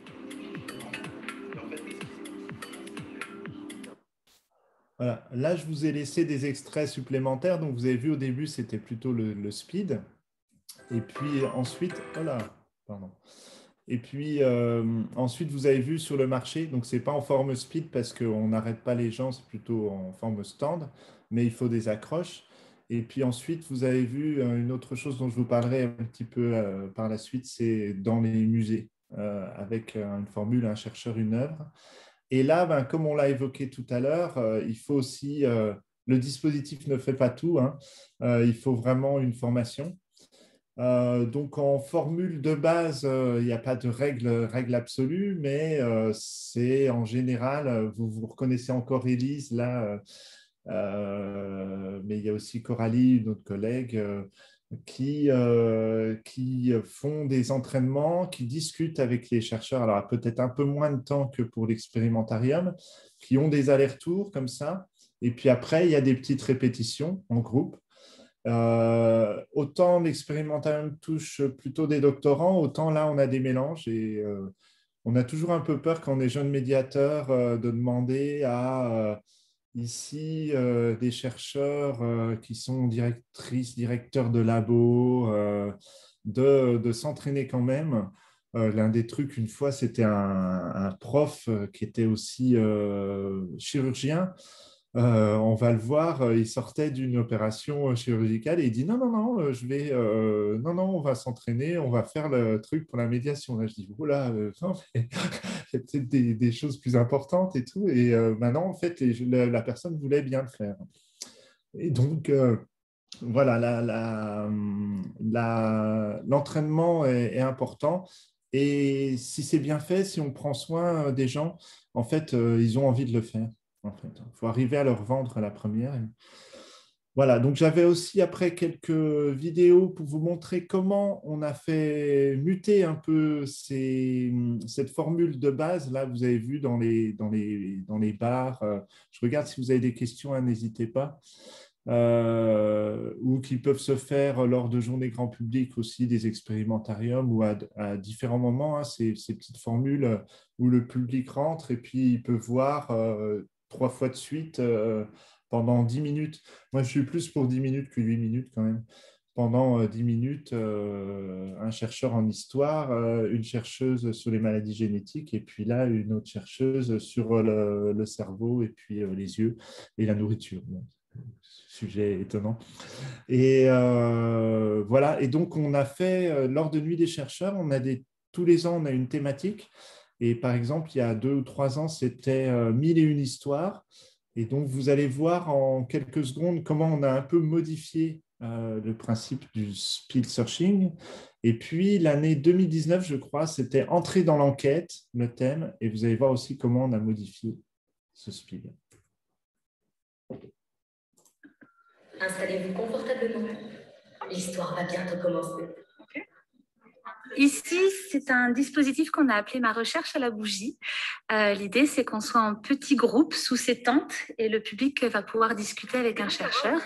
Voilà. Là, je vous ai laissé des extraits supplémentaires. Donc, vous avez vu au début, c'était plutôt le, le speed. Et puis ensuite, voilà, pardon. Et puis euh, ensuite, vous avez vu sur le marché, donc ce n'est pas en forme speed parce qu'on n'arrête pas les gens, c'est plutôt en forme stand, mais il faut des accroches. Et puis ensuite, vous avez vu une autre chose dont je vous parlerai un petit peu euh, par la suite, c'est dans les musées, euh, avec une formule, un chercheur, une œuvre. Et là, ben, comme on l'a évoqué tout à l'heure, euh, il faut aussi, euh, le dispositif ne fait pas tout, hein, euh, il faut vraiment une formation. Euh, donc, en formule de base, euh, il n'y a pas de règle, règle absolue, mais euh, c'est en général, vous, vous reconnaissez encore Élise là, euh, euh, mais il y a aussi Coralie, notre collègue, euh, qui, euh, qui font des entraînements, qui discutent avec les chercheurs, alors peut-être un peu moins de temps que pour l'expérimentarium, qui ont des allers-retours comme ça, et puis après, il y a des petites répétitions en groupe. Euh, autant l'expérimentarium touche plutôt des doctorants, autant là, on a des mélanges et euh, on a toujours un peu peur quand on est jeune médiateur euh, de demander à... Euh, ici, euh, des chercheurs euh, qui sont directrices, directeurs de labo, euh, de, de s'entraîner quand même. Euh, l'un des trucs, une fois, c'était un, un prof qui était aussi euh, chirurgien. Euh, on va le voir, il sortait d'une opération chirurgicale et il dit non, non, non, je vais, euh, non, non, on va s'entraîner, on va faire le truc pour la médiation. Là, je dis, oh là, euh, non, mais il y a peut-être des, des choses plus importantes et tout. Et euh, maintenant, en fait, les, la, la personne voulait bien le faire. Et donc, euh, voilà, la, la, la, l'entraînement est, est important. Et si c'est bien fait, si on prend soin des gens, en fait, euh, ils ont envie de le faire. En fait, il faut arriver à leur vendre à la première. Voilà, donc j'avais aussi après quelques vidéos pour vous montrer comment on a fait muter un peu ces, cette formule de base. Là, vous avez vu dans les, dans les, dans les bars. Je regarde si vous avez des questions, hein, n'hésitez pas. Euh, ou qui peuvent se faire lors de journées grand public aussi, des expérimentariums ou à, à différents moments, hein, ces, ces petites formules où le public rentre et puis il peut voir euh, trois fois de suite euh, pendant dix minutes. Moi, je suis plus pour dix minutes que huit minutes quand même. Pendant euh, dix minutes, euh, un chercheur en histoire, euh, une chercheuse sur les maladies génétiques et puis là, une autre chercheuse sur le, le cerveau et puis euh, les yeux et la nourriture. Bon, sujet étonnant. Et euh, voilà, et donc on a fait, euh, lors de Nuit des chercheurs, on a des, tous les ans, on a une thématique. Et par exemple, il y a deux ou trois ans, c'était euh, Mille et une histoires. Et donc, vous allez voir en quelques secondes comment on a un peu modifié euh, le principe du speed searching. Et puis, l'année deux mille dix-neuf, je crois, c'était Entrer dans l'enquête, le thème. Et vous allez voir aussi comment on a modifié ce speed. Installez-vous confortablement. L'histoire va bientôt commencer. Ici, c'est un dispositif qu'on a appelé Ma recherche à la bougie. Euh, l'idée, c'est qu'on soit en petits groupes sous ces tentes et le public va pouvoir discuter avec un chercheur.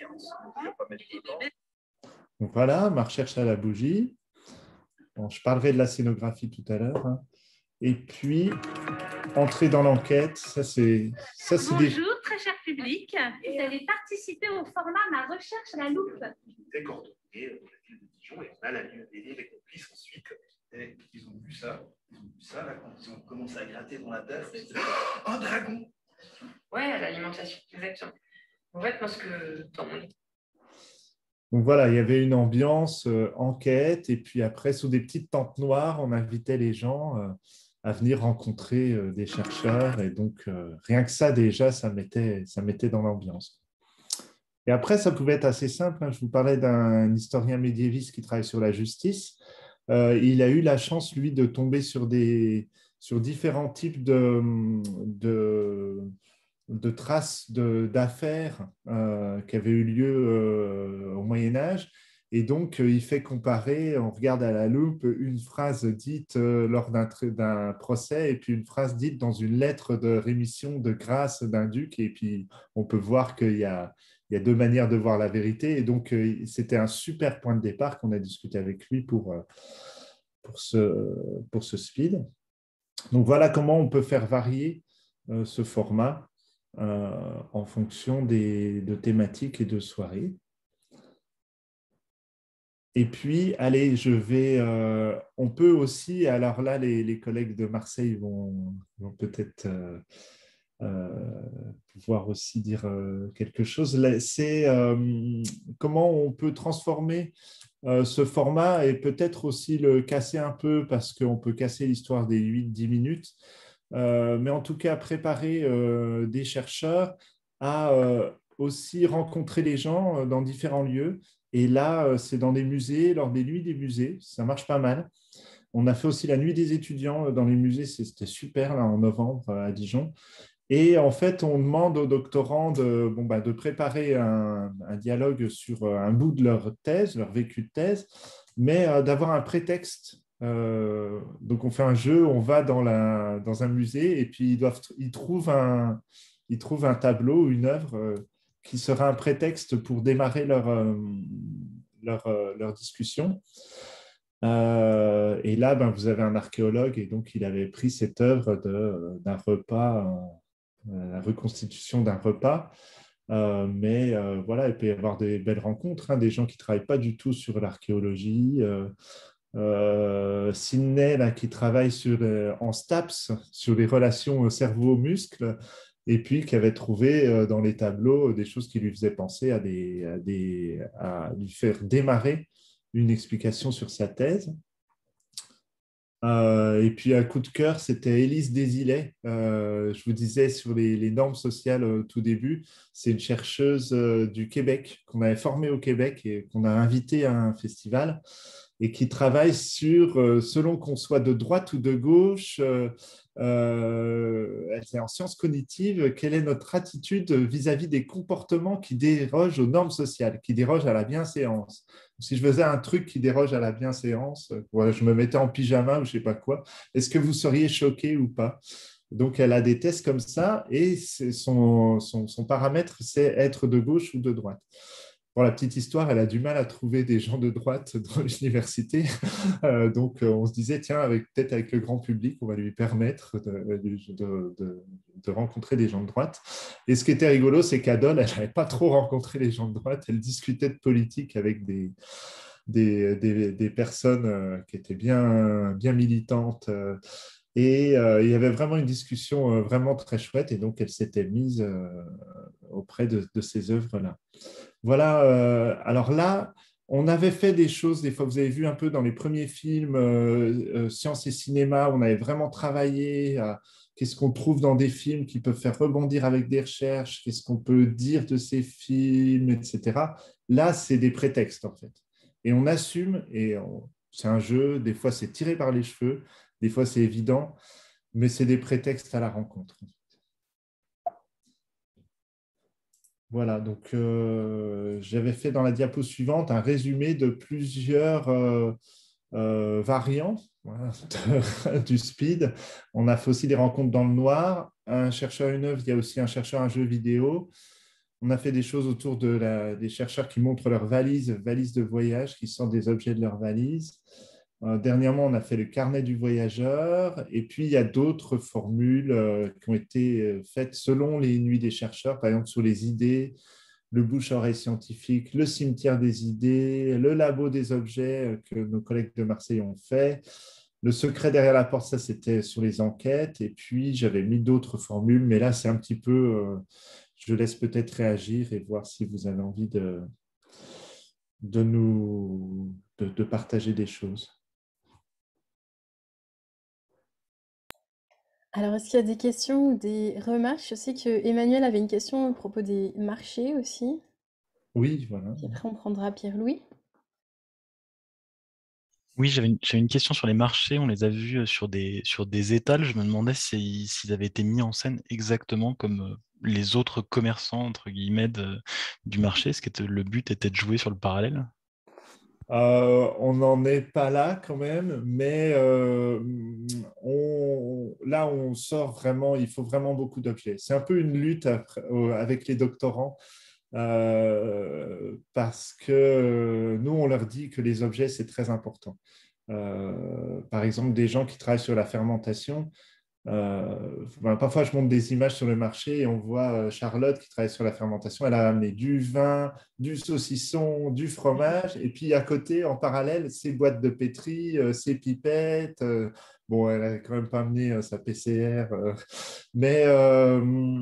Donc voilà, Ma recherche à la bougie. Bon, je parlerai de la scénographie tout à l'heure. Hein. Et puis, entrer dans l'enquête. Ça, c'est ça, c'est des... Bonjour, très cher public. Vous allez participer au format Ma recherche à la loupe. Des cordonniers de la ville de Dijon et on a la nuit des les complices ensuite. Et ils ont vu ça, ils ont vu ça, là, quand ils ont commencé à gratter dans la terre, ils disaient « un dragon !» Ouais, à l'alimentation, exactement. En fait, moi, ce que dans mon Donc voilà, il y avait une ambiance euh, enquête, et puis après, sous des petites tentes noires, on invitait les gens euh, à venir rencontrer euh, des chercheurs, et donc euh, rien que ça, déjà, ça mettait, ça mettait dans l'ambiance. Et après, ça pouvait être assez simple, hein. Je vous parlais d'un historien médiéviste qui travaille sur la justice. Euh, il a eu la chance, lui, de tomber sur, des, sur différents types de... de de traces d'affaires euh, qui avaient eu lieu euh, au Moyen-Âge. Et donc, euh, il fait comparer, on regarde à la loupe, une phrase dite euh, lors d'un procès et puis une phrase dite dans une lettre de rémission de grâce d'un duc. Et puis, on peut voir qu'il y a, il y a deux manières de voir la vérité. Et donc, euh, c'était un super point de départ qu'on a discuté avec lui pour, euh, pour, ce, pour ce speed. Donc, voilà comment on peut faire varier euh, ce format Euh, en fonction des, de thématiques et de soirées. Et puis, allez, je vais... Euh, on peut aussi... Alors là, les, les collègues de Marseille vont, vont peut-être euh, euh, pouvoir aussi dire euh, quelque chose. C'est euh, comment on peut transformer euh, ce format et peut-être aussi le casser un peu, parce qu'on peut casser l'histoire des huit dix minutes. Euh, mais en tout cas, préparer euh, des chercheurs à euh, aussi rencontrer les gens dans différents lieux. Et là, euh, c'est dans des musées, lors des nuits des musées, ça marche pas mal. On a fait aussi la nuit des étudiants dans les musées, c'était super, là, en novembre à Dijon. Et en fait, on demande aux doctorants de, bon, bah, de préparer un, un dialogue sur un bout de leur thèse, leur vécu de thèse, mais euh, d'avoir un prétexte. Euh, donc, on fait un jeu, on va dans, la, dans un musée et puis ils, doivent, ils, trouvent un, ils trouvent un tableau, une œuvre euh, qui sera un prétexte pour démarrer leur, euh, leur, euh, leur discussion. Euh, et là, ben, vous avez un archéologue et donc il avait pris cette œuvre d'un repas, euh, la reconstitution d'un repas. Euh, mais euh, voilà, il peut y avoir des belles rencontres, hein, des gens qui ne travaillent pas du tout sur l'archéologie. Euh, Euh, Sidney, là, qui travaille sur, euh, en STAPS, sur les relations cerveau-muscle, et puis qui avait trouvé euh, dans les tableaux des choses qui lui faisaient penser à, des, à, des, à lui faire démarrer une explication sur sa thèse. Euh, et puis un coup de cœur, c'était Élise Désilet. Euh, je vous disais sur les, les normes sociales au tout début, c'est une chercheuse euh, du Québec qu'on avait formée au Québec et qu'on a invitée à un festival, et qui travaille sur, euh, selon qu'on soit de droite ou de gauche, euh, euh, elle est en sciences cognitives, quelle est notre attitude vis-à-vis des comportements qui dérogent aux normes sociales, qui dérogent à la bienséance. Si je faisais un truc qui déroge à la bienséance, euh, voilà, je me mettais en pyjama ou je ne sais pas quoi, est-ce que vous seriez choqué ou pas? Donc, elle a des tests comme ça, et son, son, son paramètre, c'est être de gauche ou de droite. Pour la petite histoire, elle a du mal à trouver des gens de droite dans l'université. Euh, donc, on se disait, tiens, peut-être avec le grand public, on va lui permettre de, de, de, de rencontrer des gens de droite. Et ce qui était rigolo, c'est qu'Adol, elle n'avait pas trop rencontré les gens de droite. Elle discutait de politique avec des, des, des, des personnes qui étaient bien, bien militantes. Et euh, il y avait vraiment une discussion euh, vraiment très chouette. Et donc, elle s'était mise euh, auprès de, de ces œuvres-là. Voilà, euh, alors là, on avait fait des choses, des fois vous avez vu un peu dans les premiers films, euh, euh, Science et Cinéma, on avait vraiment travaillé à qu'est-ce qu'on trouve dans des films qui peuvent faire rebondir avec des recherches, qu'est-ce qu'on peut dire de ces films, et cetera. Là, c'est des prétextes en fait. Et on assume, et c'est un jeu, des fois c'est tiré par les cheveux, des fois c'est évident, mais c'est des prétextes à la rencontre. Voilà, donc euh, j'avais fait dans la diapo suivante un résumé de plusieurs euh, euh, variants voilà, de, du speed. On a fait aussi des rencontres dans le noir. Un chercheur, une œuvre, il y a aussi un chercheur, un jeu vidéo. On a fait des choses autour de la, des chercheurs qui montrent leurs valises, valises de voyage, qui sortent des objets de leurs valises. Euh, dernièrement, on a fait le carnet du voyageur. Et puis, il y a d'autres formules euh, qui ont été faites selon les nuits des chercheurs, par exemple sur les idées, le bouche-oreille scientifique, le cimetière des idées, le labo des objets que nos collègues de Marseille ont fait. Le secret derrière la porte, ça, c'était sur les enquêtes. Et puis, j'avais mis d'autres formules, mais là, c'est un petit peu... Euh, je laisse peut-être réagir et voir si vous avez envie de, de nous de, de partager des choses. Alors, est-ce qu'il y a des questions ou des remarques? Je sais que Emmanuel avait une question à propos des marchés aussi. Oui, voilà. Et après, on prendra Pierre-Louis. Oui, j'avais une, j'avais une question sur les marchés. On les a vus sur des, sur des étals. Je me demandais si- s'ils avaient été mis en scène exactement comme euh, les autres commerçants, entre guillemets, de- du marché. Est-ce que était- le but était de jouer sur le parallèle? Euh, on n'en est pas là quand même, mais euh, on, là, on sort vraiment, il faut vraiment beaucoup d'objets. C'est un peu une lutte après, euh, avec les doctorants euh, parce que nous, on leur dit que les objets, c'est très important. Euh, par exemple, des gens qui travaillent sur la fermentation, euh, ben, parfois, je montre des images sur le marché et on voit euh, Charlotte qui travaille sur la fermentation. Elle a amené du vin, du saucisson, du fromage. Et puis, à côté, en parallèle, ses boîtes de pétri, euh, ses pipettes. Euh, bon, elle n'a quand même pas amené euh, sa P C R. Euh, mais euh,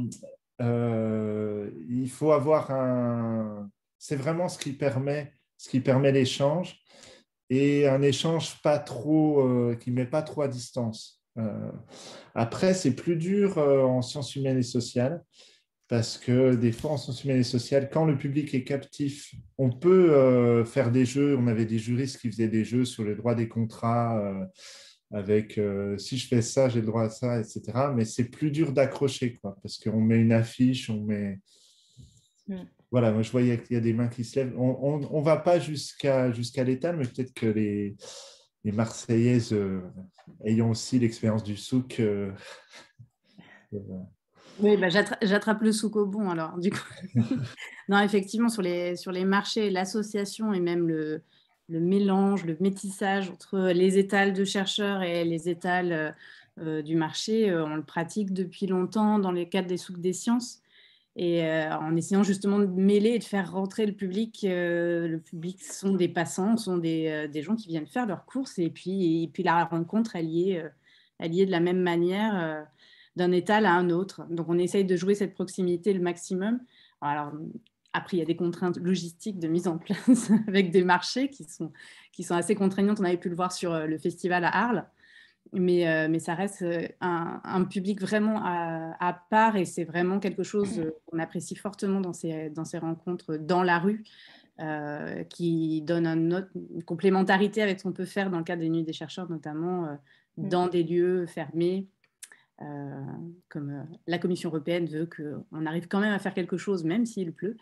euh, il faut avoir un... C'est vraiment ce qui permet, ce qui permet l'échange et un échange pas trop, euh, qui ne met pas trop à distance. Euh, après, c'est plus dur euh, en sciences humaines et sociales parce que des fois, en sciences humaines et sociales, quand le public est captif, on peut euh, faire des jeux. On avait des juristes qui faisaient des jeux sur le droit des contrats euh, avec euh, si je fais ça, j'ai le droit à ça, et cetera. Mais c'est plus dur d'accrocher, quoi, parce qu'on met une affiche, on met... Mm. Voilà, moi je voyais qu'il y a des mains qui se lèvent. On ne va pas jusqu'à jusqu'à l'étal, mais peut-être que les, les Marseillaises euh, ayant aussi l'expérience du souk. Euh, euh, Oui, bah, j'attra- j'attrape le souk au bon alors, du coup. Non, effectivement, sur les, sur les marchés, l'association et même le, le mélange, le métissage entre les étals de chercheurs et les étals euh, euh, du marché, euh, on le pratique depuis longtemps dans les cadres des souks des sciences. Et euh, en essayant justement de mêler et de faire rentrer le public. Euh, le public sont des passants, sont des, euh, des gens qui viennent faire leurs courses. Et puis, et puis la rencontre, elle y est, euh, elle y est de la même manière euh, d'un étal à un autre. Donc on essaye de jouer cette proximité le maximum. Alors, après, il y a des contraintes logistiques de mise en place avec des marchés qui sont, qui sont assez contraignantes. On avait pu le voir sur euh, le festival à Arles. Mais, euh, mais ça reste un, un public vraiment à, à part et c'est vraiment quelque chose qu'on apprécie fortement dans ces, dans ces rencontres dans la rue euh, qui donne un autre, une complémentarité avec ce qu'on peut faire dans le cadre des Nuits des chercheurs, notamment euh, dans des lieux fermés. Euh, comme euh, la Commission européenne veut qu'on arrive quand même à faire quelque chose, même s'il pleut.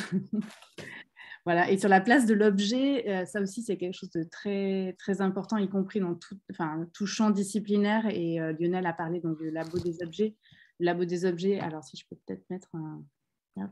Voilà. Et sur la place de l'objet, euh, ça aussi, c'est quelque chose de très, très important, y compris dans tout, enfin, tout champ disciplinaire. Et euh, Lionel a parlé donc, du labo des objets. Le labo des objets, alors si je peux peut-être mettre un, hop,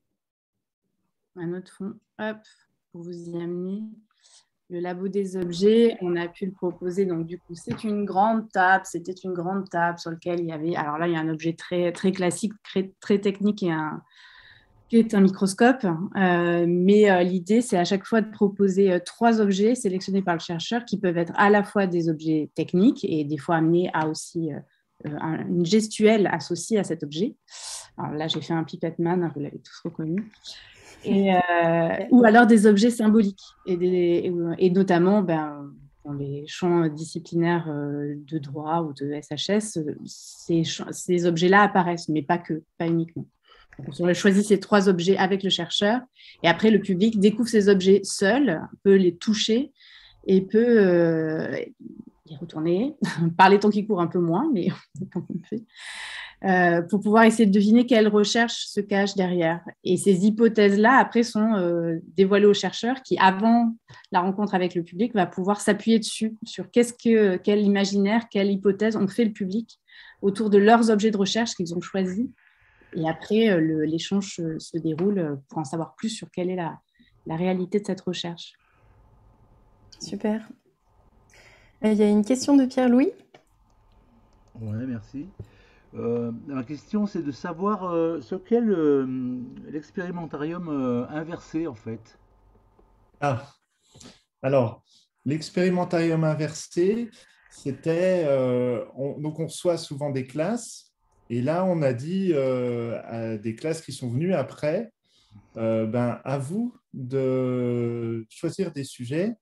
un autre fond, hop, pour vous y amener. Le labo des objets, on a pu le proposer. Donc, du coup, c'est une grande table. C'était une grande table sur laquelle il y avait... Alors là, il y a un objet très, très classique, très, très technique et un... qui est un microscope, euh, mais euh, l'idée, c'est à chaque fois de proposer euh, trois objets sélectionnés par le chercheur qui peuvent être à la fois des objets techniques et des fois amenés à aussi euh, un, une gestuelle associée à cet objet. Alors là, j'ai fait un pipette man, vous l'avez tous reconnu. Et, euh, ou alors des objets symboliques, et, des, et notamment ben, dans les champs disciplinaires euh, de droit ou de S H S, ces, ces objets-là apparaissent, mais pas que, pas uniquement. On a choisi ces trois objets avec le chercheur et après le public découvre ces objets seul, peut les toucher et peut euh, y retourner, par les temps qui courent un peu moins, mais on quand même fait, euh, pour pouvoir essayer de deviner quelle recherche se cache derrière. Et ces hypothèses-là, après, sont euh, dévoilées au chercheur qui, avant la rencontre avec le public, va pouvoir s'appuyer dessus, sur qu'est-ce que, quel imaginaire, quelle hypothèse ont fait le public autour de leurs objets de recherche qu'ils ont choisis. Et après, le, l'échange se, se déroule pour en savoir plus sur quelle est la, la réalité de cette recherche. Super. Il y a une question de Pierre-Louis. Ouais, merci. Euh, ma question, c'est de savoir euh, ce qu'est le- l'expérimentarium euh, inversé, en fait. Ah, alors, l'expérimentarium inversé, c'était, euh, on- donc on reçoit souvent des classes, et là on a dit euh, à des classes qui sont venues après, euh, ben, à vous de choisir des sujets,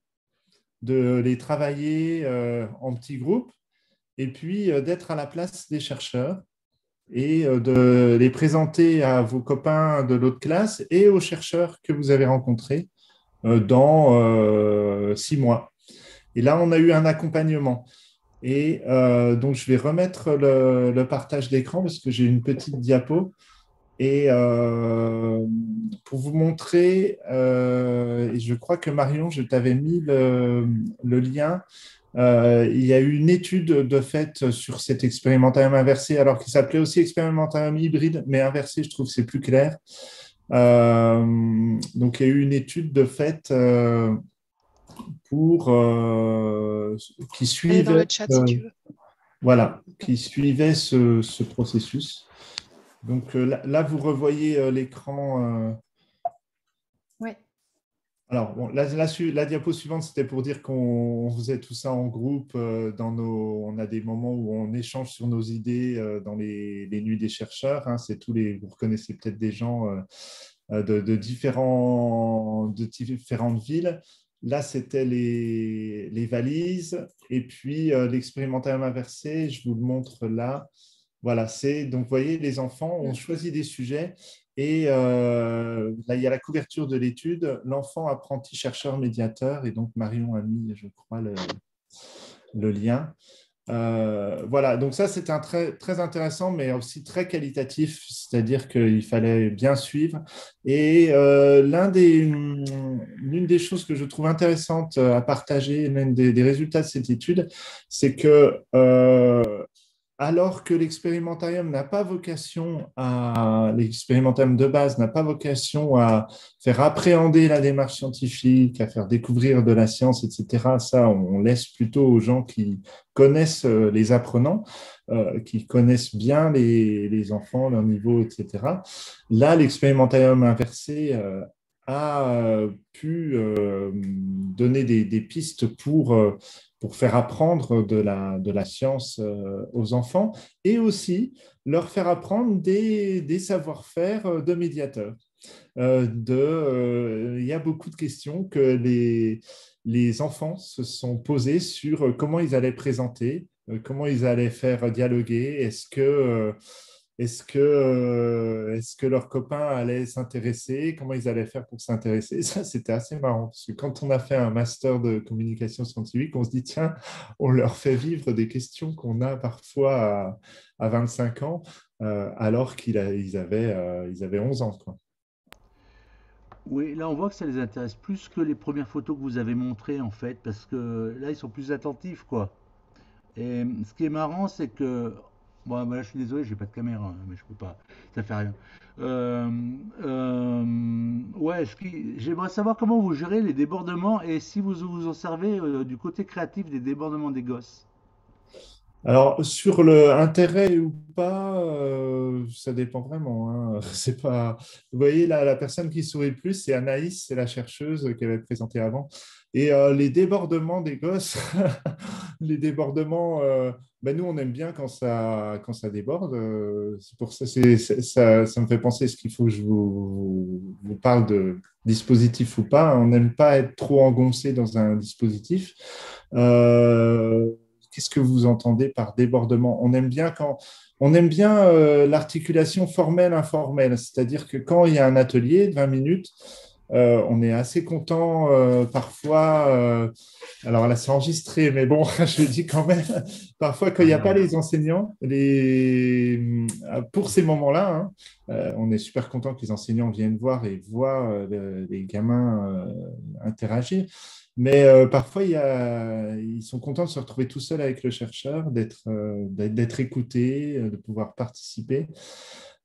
de les travailler euh, en petits groupes, et puis euh, d'être à la place des chercheurs et euh, de les présenter à vos copains de l'autre classe et aux chercheurs que vous avez rencontrés euh, dans euh, six mois. Et là, on a eu un accompagnement. Et euh, donc, je vais remettre le, le partage d'écran parce que j'ai une petite diapo. Et euh, pour vous montrer, euh, et je crois que Marion, je t'avais mis le, le lien. Euh, il y a eu une étude de fait sur cet expérimentarium inversé, alors qu'il s'appelait aussi expérimentarium hybride, mais inversé, je trouve que c'est plus clair. Euh, donc, il y a eu une étude de fait euh, pour euh, qui Elle est dans le suivait, chat si euh, tu veux. voilà, qui suivait ce, ce processus. Donc euh, là, là, vous revoyez euh, l'écran. euh, Ouais. Alors, bon, la, la su- la diapo suivante, c'était pour dire qu'on faisait tout ça en groupe. euh, dans nos, on a des moments où on échange sur nos idées euh, dans les, les nuits des chercheurs. Hein. C'est tous les, vous reconnaissez peut-être des gens euh, euh, de, de différents, de différentes villes. Là, c'était les, les valises. Et puis, euh, l'expérimentarium inversé, je vous le montre là. Voilà, c'est donc, vous voyez, les enfants ont choisi des sujets et euh, là, il y a la couverture de l'étude, l'enfant apprenti chercheur médiateur, et donc Marion a mis, je crois, le, le lien. Euh, voilà, donc ça, c'est un très, très intéressant, mais aussi très qualitatif, c'est-à-dire qu'il fallait bien suivre. Et euh, l'un des, l'une des choses que je trouve intéressante à partager, l'un des, des résultats de cette étude, c'est que euh, alors que l'expérimentarium n'a pas vocation à, l'expérimentarium de base n'a pas vocation à faire appréhender la démarche scientifique, à faire découvrir de la science, et cetera. Ça, on laisse plutôt aux gens qui connaissent les apprenants, euh, qui connaissent bien les, les enfants, leur niveau, et cetera. Là, l'expérimentarium inversé euh, a euh, pu euh, donner des, des pistes pour euh, pour faire apprendre de la, de la science euh, aux enfants et aussi leur faire apprendre des, des savoir-faire de médiateurs. Euh, de, euh, il y a beaucoup de questions que les, les enfants se sont posées sur comment ils allaient présenter, euh, comment ils allaient faire dialoguer, est-ce que... Euh, est-ce que, euh, est-ce que leurs copains allaient s'intéresser? Comment ils allaient faire pour s'intéresser? Ça, c'était assez marrant. Parce que quand on a fait un master de communication scientifique, on se dit, tiens, on leur fait vivre des questions qu'on a parfois à, à vingt-cinq ans, euh, alors qu'ils a- ils avaient, euh, ils avaient onze ans, quoi. Oui, là on voit que ça les intéresse plus que les premières photos que vous avez montrées en fait, parce que là ils sont plus attentifs quoi. Et ce qui est marrant, c'est que. Bon, bah là, je suis désolé, j'ai pas de caméra, hein, mais je peux pas. Ça fait rien. Euh, euh, ouais, ce qui- j'aimerais savoir comment vous gérez les débordements et si vous vous en servez euh, du côté créatif des débordements des gosses. Alors, sur le intérêt ou pas, euh, ça dépend vraiment. Hein. C'est pas... Vous voyez, la, la personne qui sourit le plus, c'est Anaïs, c'est la chercheuse qui avait présenté avant. Et euh, les débordements des gosses, les débordements, euh, ben nous, on aime bien quand ça, quand ça déborde. Euh, c'est pour ça, c'est, c'est- ça, ça me fait penser ce qu'il faut que je vous, vous parle de dispositif ou pas. On n'aime pas être trop engoncé dans un dispositif. Euh, Qu'est-ce que vous entendez par débordement? On aime bien quand on aime bien euh, l'articulation formelle-informelle, c'est-à-dire que quand il y a un atelier de vingt minutes, euh, on est assez content euh, parfois. Euh, alors là, c'est enregistré, mais bon, je le dis quand même. Parfois, quand il n'y a pas les enseignants, les... pour ces moments-là, hein, euh, on est super content que les enseignants viennent voir et voient euh, le- les gamins euh, interagir. Mais euh, parfois, il y a... ils sont contents de se retrouver tout seuls avec le chercheur, d'être euh, d'être d'être écoutés, euh, de pouvoir participer.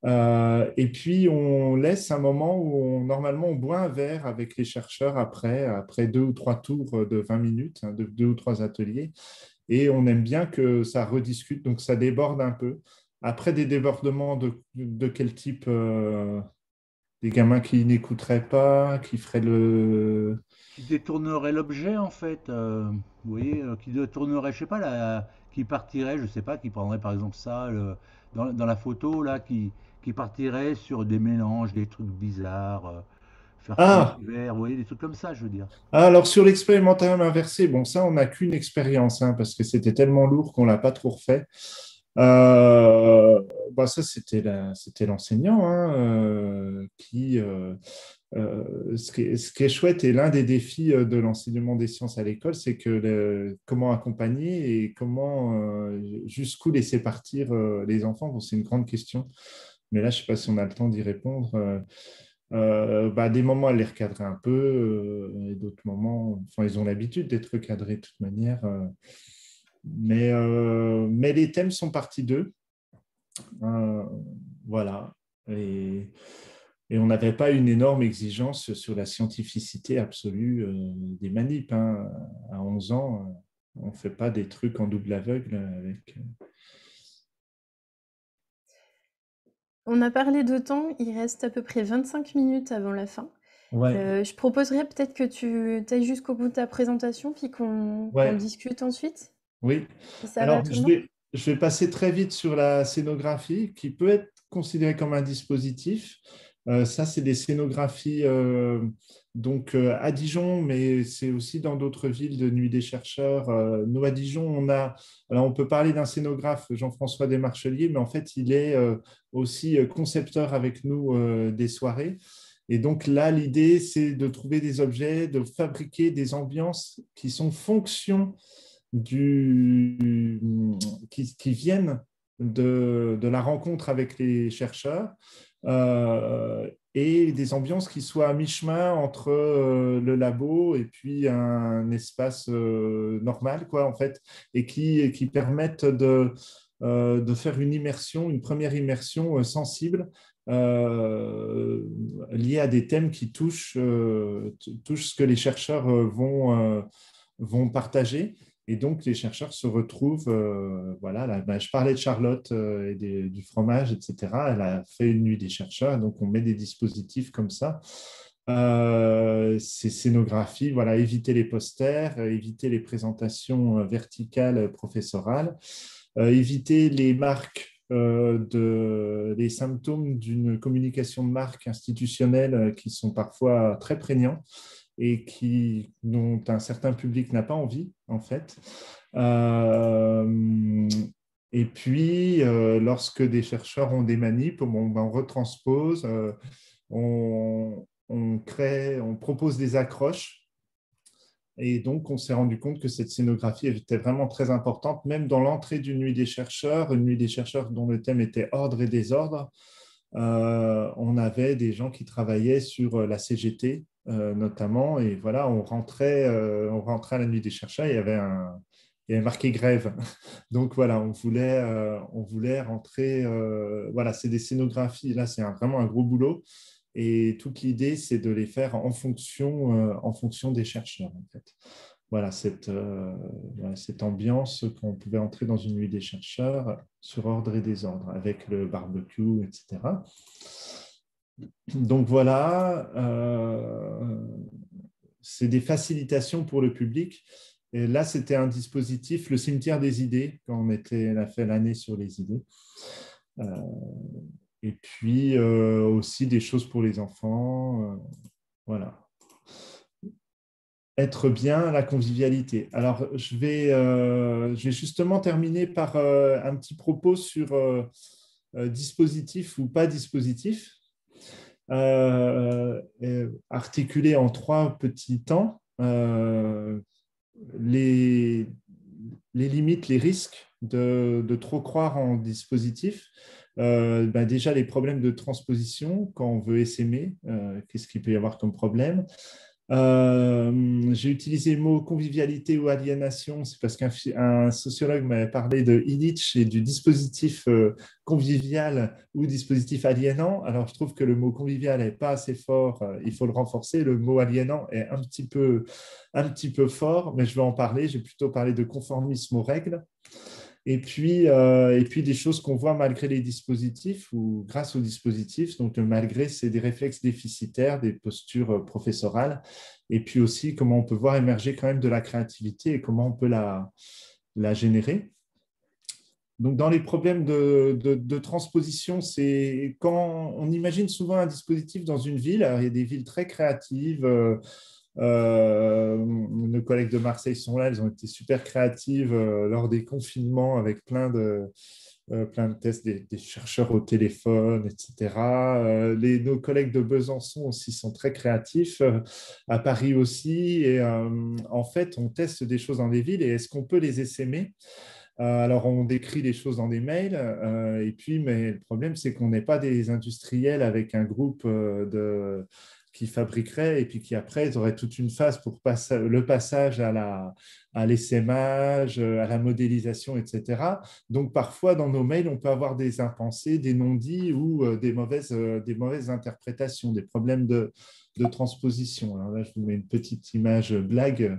Euh, et puis, on laisse un moment où, on, normalement, on boit un verre avec les chercheurs après, après deux ou trois tours de vingt minutes, hein, de deux ou trois ateliers. Et on aime bien que ça rediscute, donc ça déborde un peu. Après, des débordements de, de quel type euh, des gamins qui n'écouteraient pas, qui feraient le... Qui détournerait l'objet, en fait. Euh, vous voyez, euh, qui détournerait, je sais pas, là, qui partirait, je sais pas, qui prendrait par exemple ça le- dans, dans la photo, là, qui, qui partirait sur des mélanges, des trucs bizarres, euh, faire fondre Ah, des verres, vous voyez, des trucs comme ça, je veux dire. ah, alors sur l'expérimentarium inversé, bon, ça, on n'a qu'une expérience, hein, parce que c'était tellement lourd qu'on ne l'a pas trop refait. Euh, bah, ça, c'était la- c'était l'enseignant hein, euh, qui... euh, euh, ce qui est, ce qui est chouette et l'un des défis euh, de l'enseignement des sciences à l'école, c'est que le- comment accompagner et comment euh, jusqu'où laisser partir euh, les enfants. Bon, c'est une grande question, mais là, je ne sais pas si on a le temps d'y répondre. Euh, euh, bah, des moments, elle les recadrait un peu, euh, et d'autres moments, enfin, ils ont l'habitude d'être recadrés de toute manière. euh, mais, euh, mais les thèmes sont partis d'eux. Euh, voilà. Et, et on n'avait pas une énorme exigence sur la scientificité absolue euh, des manips. Hein. À onze ans, euh, on ne fait pas des trucs en double aveugle avec. On a parlé de temps, il reste à peu près vingt-cinq minutes avant la fin. Ouais, Euh, je proposerais peut-être que tu ailles jusqu'au bout de ta présentation, puis qu'on qu'on ouais, discute ensuite, oui. si ça va à Alors, tout le je monde. vais, je vais passer très vite sur la scénographie, qui peut être considérée comme un dispositif. Euh, ça, c'est des scénographies euh, donc, euh, à Dijon, mais c'est aussi dans d'autres villes de Nuit des chercheurs. Euh, nous, à Dijon, on a, alors on peut parler d'un scénographe, Jean-François Desmarcheliers, mais en fait, il est euh, aussi euh, concepteur avec nous euh, des soirées. Et donc là, l'idée, c'est de trouver des objets, de fabriquer des ambiances qui sont fonction du, qui, qui viennent de, de la rencontre avec les chercheurs euh, et des ambiances qui soient à mi-chemin entre euh, le labo et puis un espace euh, normal, quoi, en fait, et qui, qui permettent de, euh, de faire une immersion, une première immersion euh, sensible euh, liée à des thèmes qui touchent, euh, touchent ce que les chercheurs euh, vont, euh, vont partager. Et donc, les chercheurs se retrouvent, euh, voilà, là, ben, je parlais de Charlotte euh, et des, du fromage, et cetera. Elle a fait une nuit des chercheurs, donc on met des dispositifs comme ça. Euh, ces scénographies, voilà, éviter les posters, euh, éviter les présentations euh, verticales euh, professorales, euh, éviter les marques, euh, de, les symptômes d'une communication de marque institutionnelle euh, qui sont parfois très prégnants et qui, dont un certain public n'a pas envie, en fait. Euh, et puis, euh, lorsque des chercheurs ont des manips, on, on retranspose, euh, on, on crée, on propose des accroches. Et donc, on s'est rendu compte que cette scénographie était vraiment très importante, même dans l'entrée d'une nuit des chercheurs, une nuit des chercheurs dont le thème était ordre et désordre. Euh, on avait des gens qui travaillaient sur la C G T, euh, notamment, et voilà, on rentrait, euh, on rentrait à la nuit des chercheurs, il y avait un, il y avait marqué grève. Donc voilà, on voulait, euh, on voulait rentrer. Euh, voilà, c'est des scénographies. Là, c'est un, vraiment un gros boulot. Et toute l'idée, c'est de les faire en fonction, euh, en fonction des chercheurs, en fait. Voilà cette, euh, voilà, cette ambiance qu'on pouvait entrer dans une nuit des chercheurs sur ordre et désordre, avec le barbecue, et cetera. Donc voilà, euh, c'est des facilitations pour le public. Et là, c'était un dispositif, le cimetière des idées, quand on, était, on a fait l'année sur les idées. Euh, et puis euh, aussi des choses pour les enfants. Euh, voilà. Être bien, la convivialité. Alors, je vais, euh, je vais justement terminer par euh, un petit propos sur euh, euh, dispositif ou pas dispositif, euh, articulé en trois petits temps. Euh, les, les limites, les risques de, de trop croire en dispositif. Euh, ben déjà, les problèmes de transposition quand on veut essaimer, euh, qu'est-ce qu'il peut y avoir comme problème? Euh, j'ai utilisé le mot convivialité ou aliénation, c'est parce qu'un un sociologue m'avait parlé de Illich et du dispositif euh, convivial ou dispositif aliénant. Alors, je trouve que le mot convivial n'est pas assez fort, euh, il faut le renforcer. Le mot aliénant est un petit peu, un petit peu fort, mais je vais en parler. J'ai plutôt parlé de conformisme aux règles. Et puis, euh, et puis des choses qu'on voit malgré les dispositifs ou grâce aux dispositifs. Donc, le malgré, c'est des réflexes déficitaires, des postures professorales. Et puis aussi, comment on peut voir émerger quand même de la créativité et comment on peut la, la générer. Donc, dans les problèmes de, de, de transposition, c'est quand on imagine souvent un dispositif dans une ville. Alors, il y a des villes très créatives. Euh, Euh, nos collègues de Marseille sont là, elles ont été super créatives euh, lors des confinements avec plein de, euh, plein de tests, des, des chercheurs au téléphone, et cetera. Euh, les, nos collègues de Besançon aussi sont très créatifs, euh, à Paris aussi. Et euh, en fait, on teste des choses dans des villes et est-ce qu'on peut les essaimer? Euh, alors, on décrit les choses dans des mails, euh, et puis, mais le problème, c'est qu'on n'est pas des industriels avec un groupe euh, de qui fabriqueraient et puis qui après ils auraient toute une phase pour passer, le passage à la, à l'essaimage, à la modélisation, et cetera. Donc parfois dans nos mails, on peut avoir des impensés, des non-dits ou euh, des, mauvaises, euh, des mauvaises interprétations, des problèmes de, de transposition. Alors là, je vous mets une petite image blague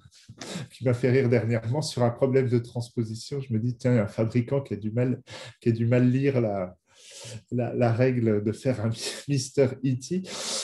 qui m'a fait rire dernièrement sur un problème de transposition. Je me dis, tiens, il y a un fabricant qui a du mal, qui a du mal lire la, La, la règle de faire un Mister E T.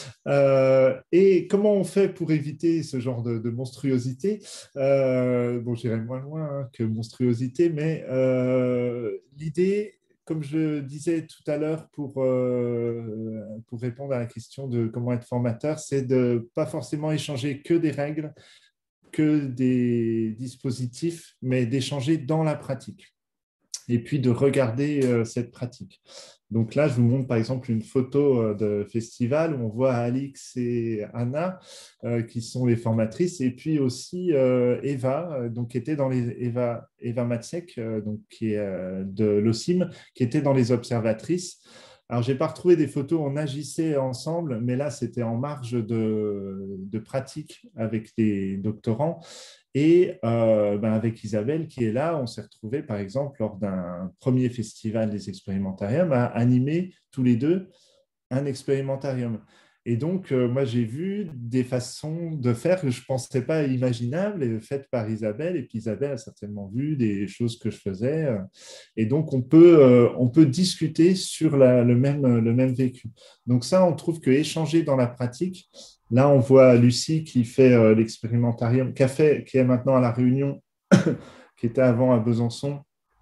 Euh, et comment on fait pour éviter ce genre de, de monstruosité? euh, Bon, j'irai moins loin hein, que monstruosité, mais euh, l'idée, comme je disais tout à l'heure pour, euh, pour répondre à la question de comment être formateur, c'est de ne pas forcément échanger que des règles, que des dispositifs, mais d'échanger dans la pratique et puis de regarder euh, cette pratique. Donc là, je vous montre par exemple une photo euh, de festival où on voit Alix et Anna euh, qui sont les formatrices et puis aussi euh, Eva, euh, donc, qui était dans les, Eva, Eva Matsiek, euh, donc, qui est euh, de l'O C I M, qui était dans les observatrices. Alors, je n'ai pas retrouvé des photos, on agissait ensemble, mais là, c'était en marge de, de pratique avec les doctorants. Et euh, ben avec Isabelle qui est là, on s'est retrouvés par exemple lors d'un premier festival des expérimentariums à animer tous les deux un expérimentarium. Et donc, euh, moi, j'ai vu des façons de faire que je ne pensais pas imaginables, faites par Isabelle. Et puis Isabelle a certainement vu des choses que je faisais. Et donc, on peut, euh, on peut discuter sur la, le, même, le même vécu. Donc ça, on trouve qu'échanger dans la pratique, là, on voit Lucie qui fait euh, l'expérimentarium, qui, a fait, qui est maintenant à La Réunion, qui était avant à Besançon,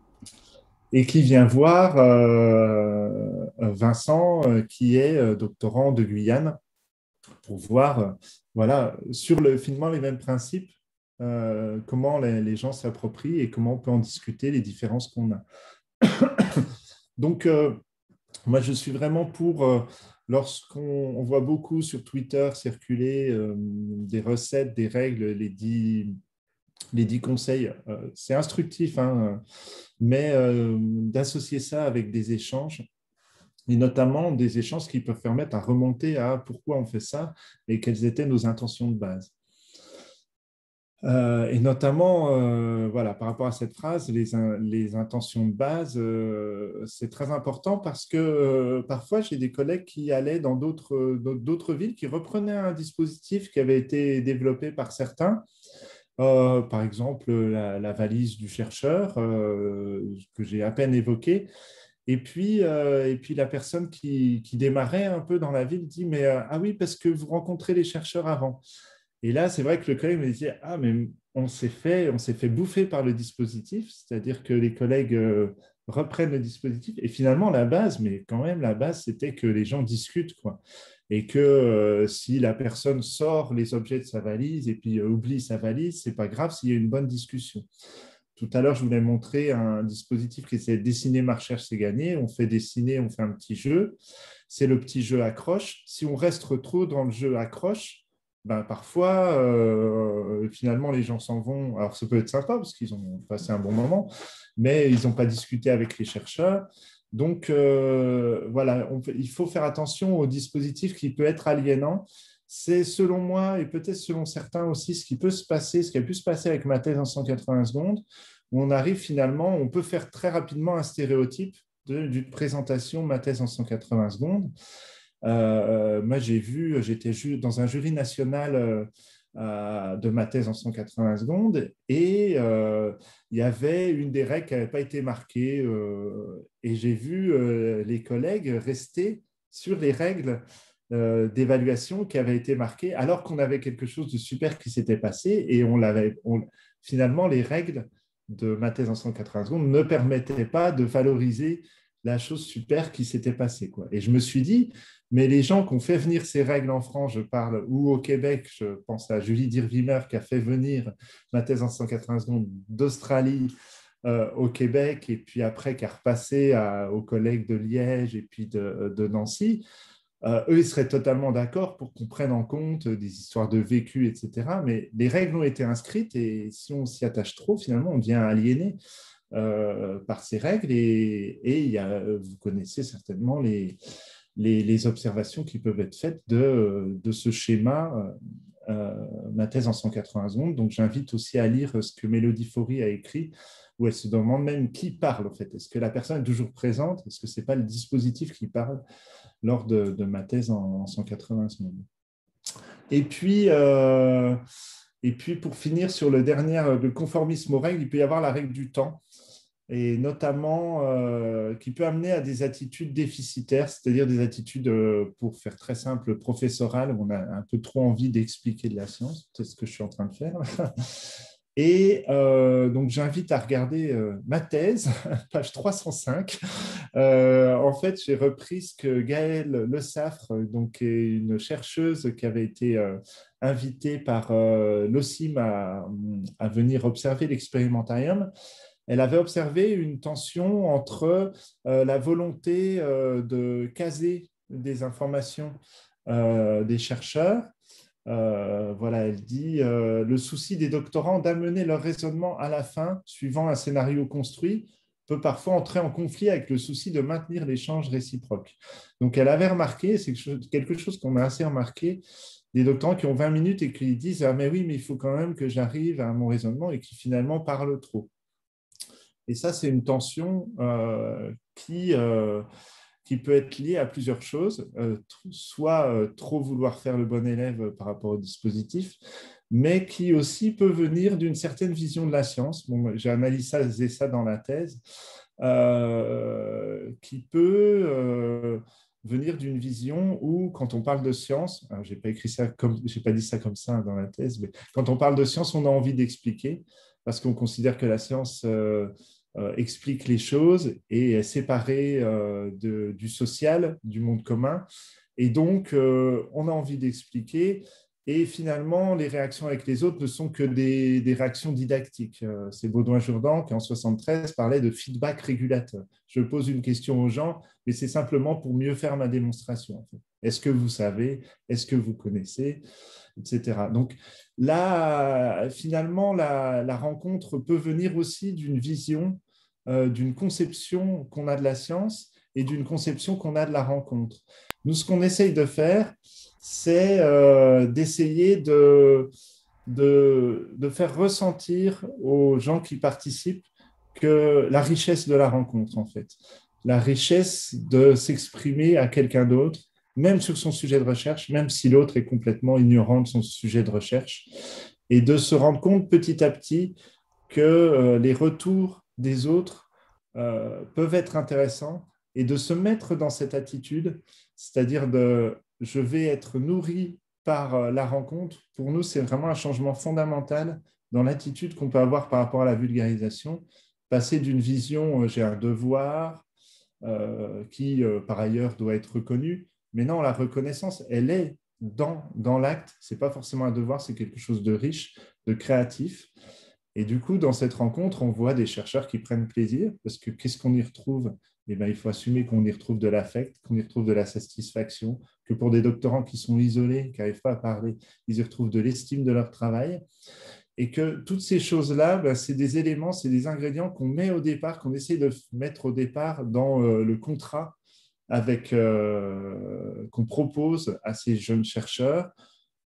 et qui vient voir euh, Vincent, euh, qui est euh, doctorant de Guyane, pour voir, euh, voilà, sur le, finalement les mêmes principes, euh, comment les, les gens s'approprient et comment on peut en discuter, les différences qu'on a. Donc, euh, moi, je suis vraiment pour, euh, lorsqu'on on voit beaucoup sur Twitter circuler euh, des recettes, des règles, les dix, les dix conseils, euh, c'est instructif, hein, mais euh, d'associer ça avec des échanges, et notamment des échanges qui peuvent permettre à remonter à pourquoi on fait ça et quelles étaient nos intentions de base. Euh, et notamment, euh, voilà, par rapport à cette phrase, les, les intentions de base, euh, c'est très important parce que euh, parfois, j'ai des collègues qui allaient dans d'autres, d'autres villes, qui reprenaient un dispositif qui avait été développé par certains. Euh, par exemple, la, la valise du chercheur, euh, que j'ai à peine évoquée. Et puis, euh, et puis la personne qui, qui démarrait un peu dans la ville dit « mais euh, ah oui, parce que vous rencontrez les chercheurs avant ». Et là, c'est vrai que le collègue me disait « ah, mais on s'est fait, on s'est fait bouffer par le dispositif », c'est-à-dire que les collègues euh, reprennent le dispositif. Et finalement, la base, mais quand même, la base, c'était que les gens discutent, quoi. Et que euh, si la personne sort les objets de sa valise et puis euh, oublie sa valise, ce n'est pas grave s'il y a une bonne discussion. Tout à l'heure, je voulais montrer un dispositif qui s'est dessiner ma recherche, c'est gagné. On fait dessiner, on fait un petit jeu. C'est le petit jeu accroche. Si on reste trop dans le jeu accroche, ben, parfois, euh, finalement, les gens s'en vont. Alors, ça peut être sympa parce qu'ils ont passé un bon moment, mais ils n'ont pas discuté avec les chercheurs. Donc, euh, voilà, on, il faut faire attention au dispositif qui peut être aliénant. c'est selon moi, et peut-être selon certains aussi, ce qui peut se passer, ce qui a pu se passer avec ma thèse en cent quatre-vingts secondes, où on arrive finalement, on peut faire très rapidement un stéréotype d'une présentation de ma thèse en cent quatre-vingts secondes. Euh, moi, j'ai vu, j'étais dans un jury national euh, de ma thèse en cent quatre-vingts secondes et euh, il y avait une des règles qui n'avait pas été marquée euh, et j'ai vu euh, les collègues rester sur les règles euh, d'évaluation qui avaient été marquées alors qu'on avait quelque chose de super qui s'était passé et on l'avait, on, finalement, les règles de ma thèse en cent quatre-vingts secondes ne permettaient pas de valoriser la chose super qui s'était passée, quoi. Et je me suis dit, mais les gens qui ont fait venir ces règles en France, je parle, ou au Québec, je pense à Julie Dirvimer qui a fait venir ma thèse en cent quatre-vingts secondes d'Australie euh, au Québec, et puis après qui a repassé à, aux collègues de Liège et puis de, de Nancy, euh, eux, ils seraient totalement d'accord pour qu'on prenne en compte des histoires de vécu, et cetera. Mais les règles ont été inscrites et si on s'y attache trop, finalement, on devient aliéné euh, par ces règles. Et, et il y a, vous connaissez certainement les... Les, les observations qui peuvent être faites de, de ce schéma, euh, ma thèse en cent quatre-vingts secondes. Donc, j'invite aussi à lire ce que Mélodie Faury a écrit, où elle se demande même qui parle, en fait. Est-ce que la personne est toujours présente? Est-ce que ce n'est pas le dispositif qui parle lors de, de ma thèse en, en cent quatre-vingts secondes? Et puis, euh, et puis, pour finir sur le dernier, le conformisme aux règles, il peut y avoir la règle du temps, et notamment euh, qui peut amener à des attitudes déficitaires, c'est-à-dire des attitudes, euh, pour faire très simple, professorales, où on a un peu trop envie d'expliquer de la science, c'est ce que je suis en train de faire. Et euh, donc, j'invite à regarder euh, ma thèse, page trois cent cinq. Euh, en fait, j'ai repris ce que Gaëlle Le Saffre, donc, qui est une chercheuse qui avait été euh, invitée par euh, l'O C I M à, à venir observer l'expérimentarium. Elle avait observé une tension entre euh, la volonté euh, de caser des informations euh, des chercheurs. Euh, voilà, elle dit euh, le souci des doctorants d'amener leur raisonnement à la fin, suivant un scénario construit, peut parfois entrer en conflit avec le souci de maintenir l'échange réciproque. Donc, elle avait remarqué, c'est quelque chose qu'on a assez remarqué, des doctorants qui ont vingt minutes et qui disent ah, mais oui, mais il faut quand même que j'arrive à mon raisonnement et qui finalement parlent trop. Et ça, c'est une tension euh, qui, euh, qui peut être liée à plusieurs choses, euh, soit euh, trop vouloir faire le bon élève par rapport au dispositif, mais qui aussi peut venir d'une certaine vision de la science. Bon, j'ai analysé ça dans la thèse, euh, qui peut euh, venir d'une vision où, quand on parle de science, je n'ai pas écrit ça comme, j'ai pas dit ça comme ça dans la thèse, mais quand on parle de science, on a envie d'expliquer, parce qu'on considère que la science euh, euh, explique les choses et est séparée euh, de, du social, du monde commun. Et donc, euh, on a envie d'expliquer. Et finalement, les réactions avec les autres ne sont que des, des réactions didactiques. Euh, c'est Baudouin-Jourdan qui, en soixante-treize, parlait de feedback régulateur. Je pose une question aux gens, mais c'est simplement pour mieux faire ma démonstration. En fait. Est-ce que vous savez? Est-ce que vous connaissez? Etc. Donc là, finalement, la, la rencontre peut venir aussi d'une vision, euh, d'une conception qu'on a de la science et d'une conception qu'on a de la rencontre. Nous, ce qu'on essaye de faire, c'est euh, d'essayer de, de, de faire ressentir aux gens qui participent que la richesse de la rencontre, en fait, la richesse de s'exprimer à quelqu'un d'autre, même sur son sujet de recherche, même si l'autre est complètement ignorant de son sujet de recherche, et de se rendre compte petit à petit que euh, les retours des autres euh, peuvent être intéressants, et de se mettre dans cette attitude, c'est-à-dire de « je vais être nourri par euh, la rencontre », pour nous, c'est vraiment un changement fondamental dans l'attitude qu'on peut avoir par rapport à la vulgarisation, passer d'une vision euh, « j'ai un devoir euh, » qui, euh, par ailleurs, doit être reconnu. Mais non, la reconnaissance, elle est dans, dans l'acte. Ce n'est pas forcément un devoir, c'est quelque chose de riche, de créatif. Et du coup, dans cette rencontre, on voit des chercheurs qui prennent plaisir, parce que qu'est-ce qu'on y retrouve? Eh bien, il faut assumer qu'on y retrouve de l'affect, qu'on y retrouve de la satisfaction, que pour des doctorants qui sont isolés, qui n'arrivent pas à parler, ils y retrouvent de l'estime de leur travail. Et que toutes ces choses-là, ben, c'est des éléments, c'est des ingrédients qu'on met au départ, qu'on essaie de mettre au départ dans euh, le contrat avec, euh, qu'on propose à ces jeunes chercheurs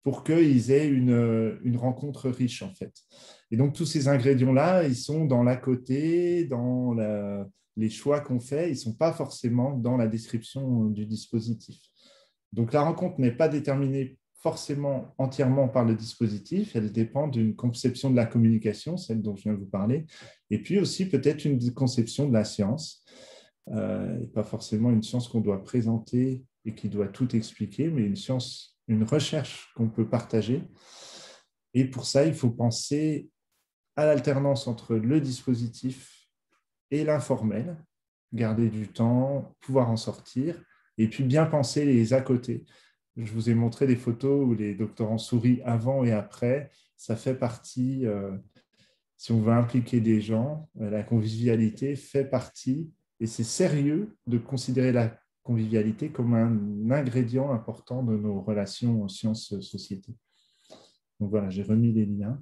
pour qu'ils aient une, une rencontre riche, en fait. Et donc, tous ces ingrédients-là, ils sont dans l'à côté, dans la, les choix qu'on fait, ils ne sont pas forcément dans la description du dispositif. Donc, la rencontre n'est pas déterminée forcément entièrement par le dispositif, elle dépend d'une conception de la communication, celle dont je viens de vous parler, et puis aussi peut-être une conception de la science, euh, et pas forcément une science qu'on doit présenter et qui doit tout expliquer, mais une science, une recherche qu'on peut partager. Et pour ça, il faut penser à l'alternance entre le dispositif et l'informel, garder du temps, pouvoir en sortir, et puis bien penser les à côté. Je vous ai montré des photos où les doctorants sourient avant et après. Ça fait partie, euh, si on veut impliquer des gens, la convivialité fait partie, et c'est sérieux de considérer la convivialité comme un ingrédient important de nos relations en sciences-société. Donc voilà, j'ai remis les liens.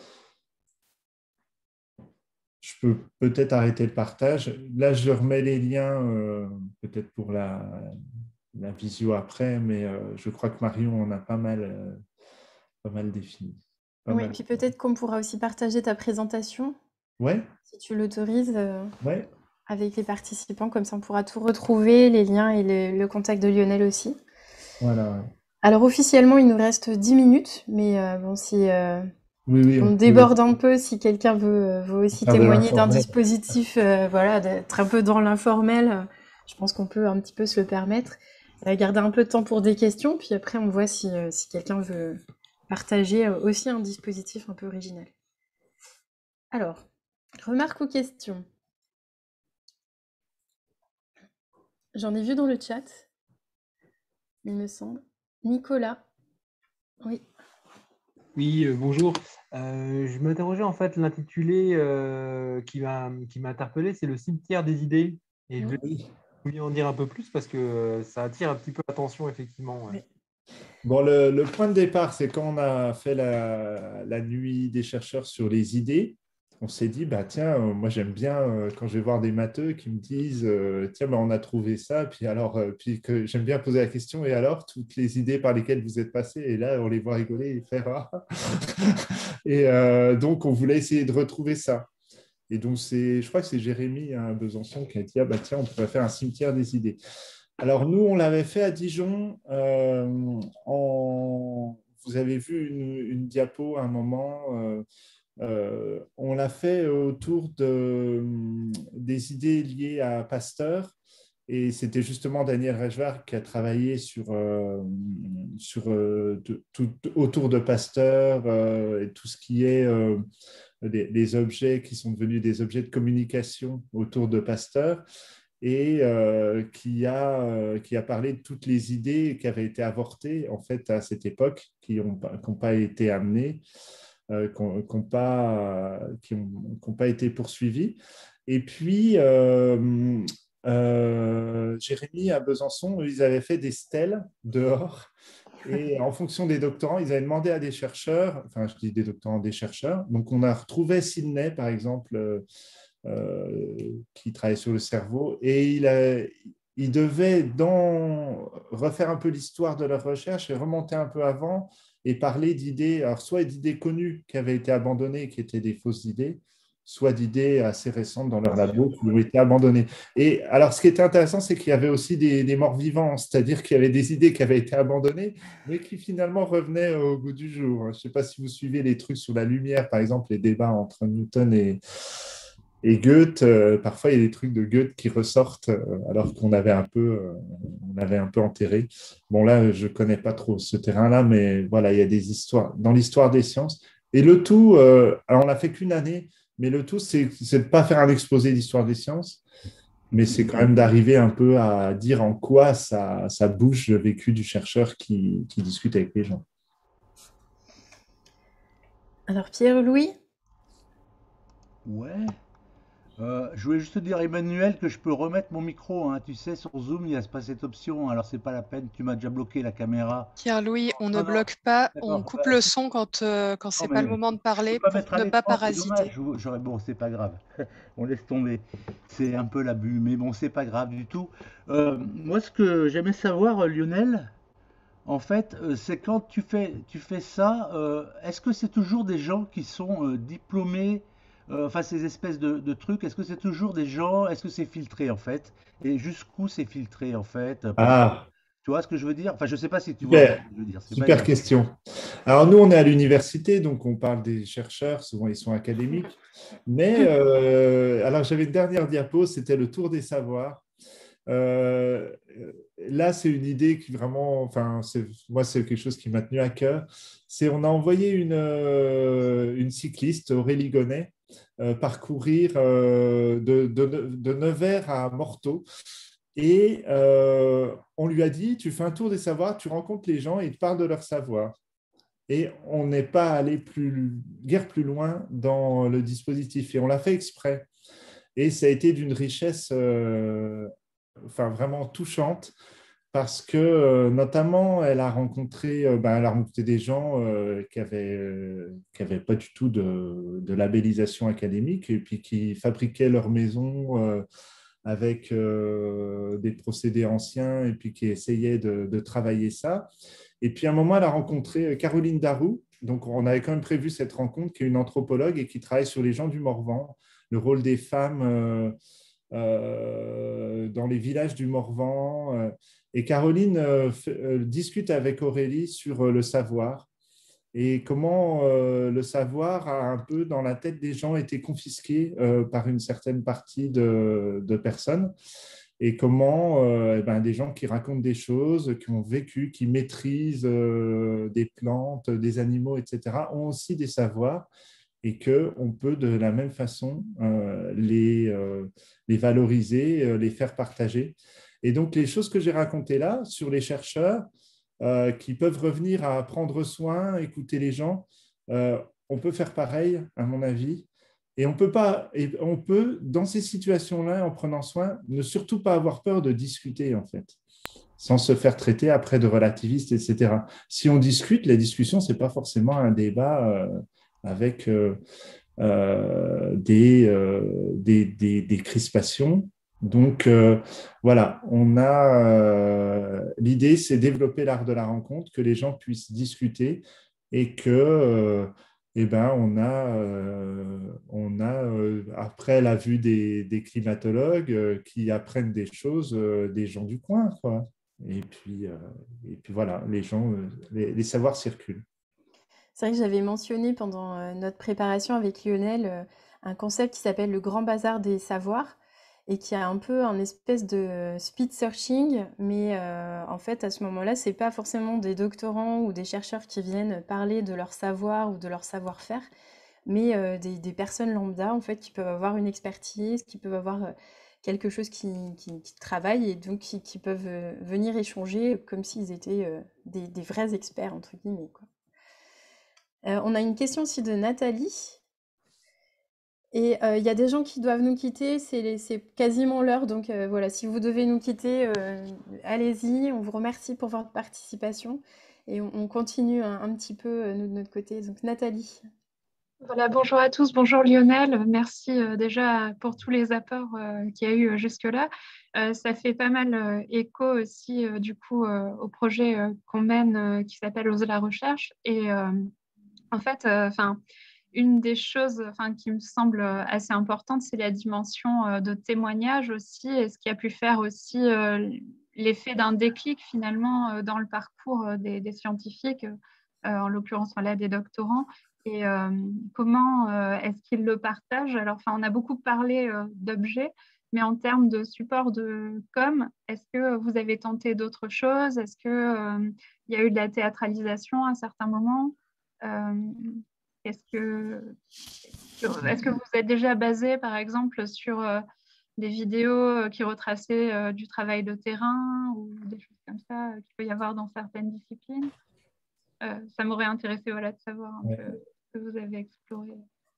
Je peux peut-être arrêter le partage. Là, je remets les liens, euh, peut-être pour la, la visio après, mais euh, je crois que Marion en a pas mal, euh, pas mal défini. Pas Oui, mal. puis peut-être qu'on pourra aussi partager ta présentation, Ouais, si tu l'autorises, euh, ouais. avec les participants. Comme ça, on pourra tout retrouver, les liens et le, le contact de Lionel aussi. Voilà. Ouais. Alors, officiellement, il nous reste dix minutes, mais euh, bon, si euh, Oui, oui, on on peut- déborde un peu, si quelqu'un veut, veut aussi Ah, de témoigner d'un l'informel. dispositif, euh, voilà, d'être un peu dans l'informel, euh, je pense qu'on peut un petit peu se le permettre. Euh, garder un peu de temps pour des questions, puis après, on voit si, euh, si quelqu'un veut partager euh, aussi un dispositif un peu original. Alors, remarques ou questions? J'en ai vu dans le chat, il me semble. Nicolas, oui. Oui, euh, bonjour. Euh, je m'interrogeais en fait l'intitulé euh, qui m'a qui m'a interpellé, c'est le cimetière des idées. Et je voulais Oui. vous voulez en dire un peu plus parce que euh, ça attire un petit peu l'attention, effectivement. Ouais. Bon, le, le point de départ, c'est quand on a fait la, la nuit des chercheurs sur les idées, on s'est dit, bah, tiens, euh, moi j'aime bien euh, quand je vais voir des matheux qui me disent, euh, tiens, bah, on a trouvé ça, puis alors, euh, puis que j'aime bien poser la question, et alors, toutes les idées par lesquelles vous êtes passés, et là, on les voit rigoler et faire, ah. Et euh, donc, on voulait essayer de retrouver ça. Et donc, c'est, je crois que c'est Jérémy à Besançon qui a dit, ah, bah, tiens, on pourrait faire un cimetière des idées. Alors, nous, on l'avait fait à Dijon. Euh, en... Vous avez vu une, une diapo à un moment. Euh, euh, on l'a fait autour de, des idées liées à Pasteur. Et c'était justement Daniel Rejvar qui a travaillé sur, euh, sur, euh, de, tout, autour de Pasteur euh, et tout ce qui est euh, les, les objets qui sont devenus des objets de communication autour de Pasteur. Et euh, qui, a, euh, qui a parlé de toutes les idées qui avaient été avortées en fait à cette époque, qui n'ont pas été amenées, euh, qui n'ont pas, qui ont, qui ont pas été poursuivies. Et puis, euh, euh, Jérémy à Besançon, ils avaient fait des stèles dehors. Et en fonction des doctorants, ils avaient demandé à des chercheurs, enfin je dis des doctorants, des chercheurs. Donc on a retrouvé Sidney, par exemple, euh, Euh, qui travaillait sur le cerveau, et il, a, il devait dans, refaire un peu l'histoire de leur recherche et remonter un peu avant et parler d'idées, alors soit d'idées connues qui avaient été abandonnées, qui étaient des fausses idées, soit d'idées assez récentes dans leur labo qui ont été abandonnées. Et alors, ce qui était intéressant, c'est qu'il y avait aussi des, des morts vivants, c'est-à-dire qu'il y avait des idées qui avaient été abandonnées, mais qui finalement revenaient au goût du jour. Je ne sais pas si vous suivez les trucs sur la lumière, par exemple, les débats entre Newton et Et Goethe, euh, parfois, il y a des trucs de Goethe qui ressortent euh, alors qu'on avait un peu, euh, on avait un peu enterré. Bon, là, je ne connais pas trop ce terrain-là, mais voilà, il y a des histoires dans l'histoire des sciences. Et le tout, euh, alors on l'a fait qu'une année, mais le tout, c'est de ne pas faire un exposé d'histoire des sciences, mais c'est quand même d'arriver un peu à dire en quoi ça, ça bouge le vécu du chercheur qui, qui discute avec les gens. Alors, Pierre-Louis? Ouais. Euh, je voulais juste te dire, Emmanuel, que je peux remettre mon micro. Hein. Tu sais, sur Zoom, il y a pas cette option. Alors, c'est pas la peine. Tu m'as déjà bloqué la caméra. Pierre-Louis, on ne Non, non, bloque pas, on d'accord. coupe Bah, le son quand, euh, quand non, c'est mais pas le moment de je parler peux pas pour mettre à ne pas l'écran, c'est parasiter. dommage. J'aurais- Bon, c'est pas grave. On laisse tomber. C'est un peu l'abus, mais bon, c'est pas grave du tout. Euh, moi, ce que j'aimais savoir, euh, Lionel, En fait, euh, c'est quand tu fais, tu fais ça, euh, est-ce que c'est toujours des gens qui sont euh, diplômés, euh, enfin ces espèces de, de trucs, est-ce que c'est toujours des gens, est-ce que c'est filtré en fait? Et jusqu'où c'est filtré en fait? Parce que, Ah, tu vois ce que je veux dire? Enfin, je sais pas si tu vois bien ce super, que je veux dire, c'est pas super évident. question. Alors nous, on est à l'université, donc on parle des chercheurs, souvent ils sont académiques. Mais euh, alors j'avais une dernière diapo, c'était le tour des savoirs. Euh, Là, c'est une idée qui vraiment, enfin, c'est, moi, c'est quelque chose qui m'a tenu à cœur. C'est, on a envoyé une, euh, une cycliste, Aurélie Gonnet, euh, parcourir euh, de, de, de Nevers à Morteau. Et euh, on lui a dit, tu fais un tour des savoirs, tu rencontres les gens et ils te parlent de leur savoir. Et on n'est pas allé plus, guère plus loin dans le dispositif. Et on l'a fait exprès. Et ça a été d'une richesse euh, enfin, vraiment touchante parce que euh, notamment elle a rencontré, euh, ben, elle a rencontré des gens euh, qui avaient, euh, qui avaient pas du tout de, de labellisation académique et puis qui fabriquaient leur maison euh, avec euh, des procédés anciens et puis qui essayaient de, de travailler ça. Et puis à un moment, elle a rencontré Caroline Darou. Donc on avait quand même prévu cette rencontre, qui est une anthropologue et qui travaille sur les gens du Morvan, le rôle des femmes euh, euh, dans les villages du Morvan. euh. Et Caroline euh, fait- euh, discute avec Aurélie sur euh, le savoir et comment euh, le savoir a un peu dans la tête des gens été confisqué euh, par une certaine partie de, de personnes et comment euh, eh ben, des gens qui racontent des choses, qui ont vécu, qui maîtrisent euh, des plantes, des animaux, et cetera, ont aussi des savoirs et qu'on peut de la même façon euh, les, euh, les valoriser, euh, les faire partager. Et donc, les choses que j'ai racontées là sur les chercheurs euh, qui peuvent revenir à prendre soin, écouter les gens, euh, on peut faire pareil, à mon avis. Et on peut pas, et on peut, dans ces situations-là, en prenant soin, ne surtout pas avoir peur de discuter, en fait, sans se faire traiter après de relativiste, et cetera. Si on discute, la discussion, c'est pas forcément un débat euh, avec euh, euh, des, euh, des, des, des crispations. Donc, euh, voilà, on a euh, l'idée, c'est développer l'art de la rencontre, que les gens puissent discuter et que, euh, eh ben, on a, euh, on a euh, après la vue des, des climatologues euh, qui apprennent des choses, euh, des gens du coin, quoi. Et puis, euh, et puis voilà, les gens, euh, les, les savoirs circulent. C'est vrai que j'avais mentionné pendant euh, notre préparation avec Lionel euh, un concept qui s'appelle le grand bazar des savoirs et qui a un peu un espèce de euh, speed searching, mais euh, en fait à ce moment-là, c'est pas forcément des doctorants ou des chercheurs qui viennent parler de leur savoir ou de leur savoir-faire, mais euh, des, des personnes lambda en fait qui peuvent avoir une expertise, qui peuvent avoir euh, quelque chose qui, qui, qui travaille et donc qui, qui peuvent euh, venir échanger comme s'ils étaient euh, des, des vrais experts entre guillemets, quoi. Euh, on a une question aussi de Nathalie. Et euh, il y a des gens qui doivent nous quitter, c'est les- c'est quasiment l'heure. Donc euh, voilà, si vous devez nous quitter, euh, allez-y. On vous remercie pour votre participation. Et on, on continue un, un petit peu, euh, nous, de notre côté. Donc Nathalie. Voilà, bonjour à tous, bonjour Lionel. Merci euh, déjà pour tous les apports euh, qu'il y a eu euh, jusque-là. Euh, ça fait pas mal euh, écho aussi euh, du coup euh, au projet euh, qu'on mène euh, qui s'appelle Oser la recherche. Et euh, en fait, euh, enfin, une des choses enfin, qui me semble euh, assez importante, c'est la dimension euh, de témoignage aussi, et ce qui a pu faire aussi euh, l'effet d'un déclic finalement euh, dans le parcours euh, des, des scientifiques, euh, en l'occurrence enfin, là des doctorants, et euh, comment euh, est-ce qu'ils le partagent. Alors, enfin, on a beaucoup parlé euh, d'objets, mais en termes de support de com, est-ce que vous avez tenté d'autres choses? Est-ce que euh, il y a eu de la théâtralisation à un certain moment? Euh, est-ce que, est-ce que vous êtes déjà basé, par exemple, sur euh, des vidéos euh, qui retraçaient euh, du travail de terrain ou des choses comme ça euh, qu'il peut y avoir dans certaines disciplines? Euh, ça m'aurait intéressé voilà, de savoir un Ouais. peu ce que vous avez exploré.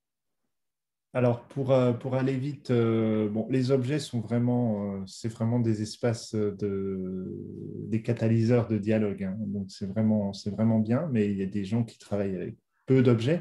Alors, pour, euh, pour aller vite, euh, bon, les objets sont vraiment, euh, c'est vraiment des espaces de, des catalyseurs de dialogue, hein. Donc, c'est vraiment, c'est vraiment bien, mais il y a des gens qui travaillent avec peu d'objets.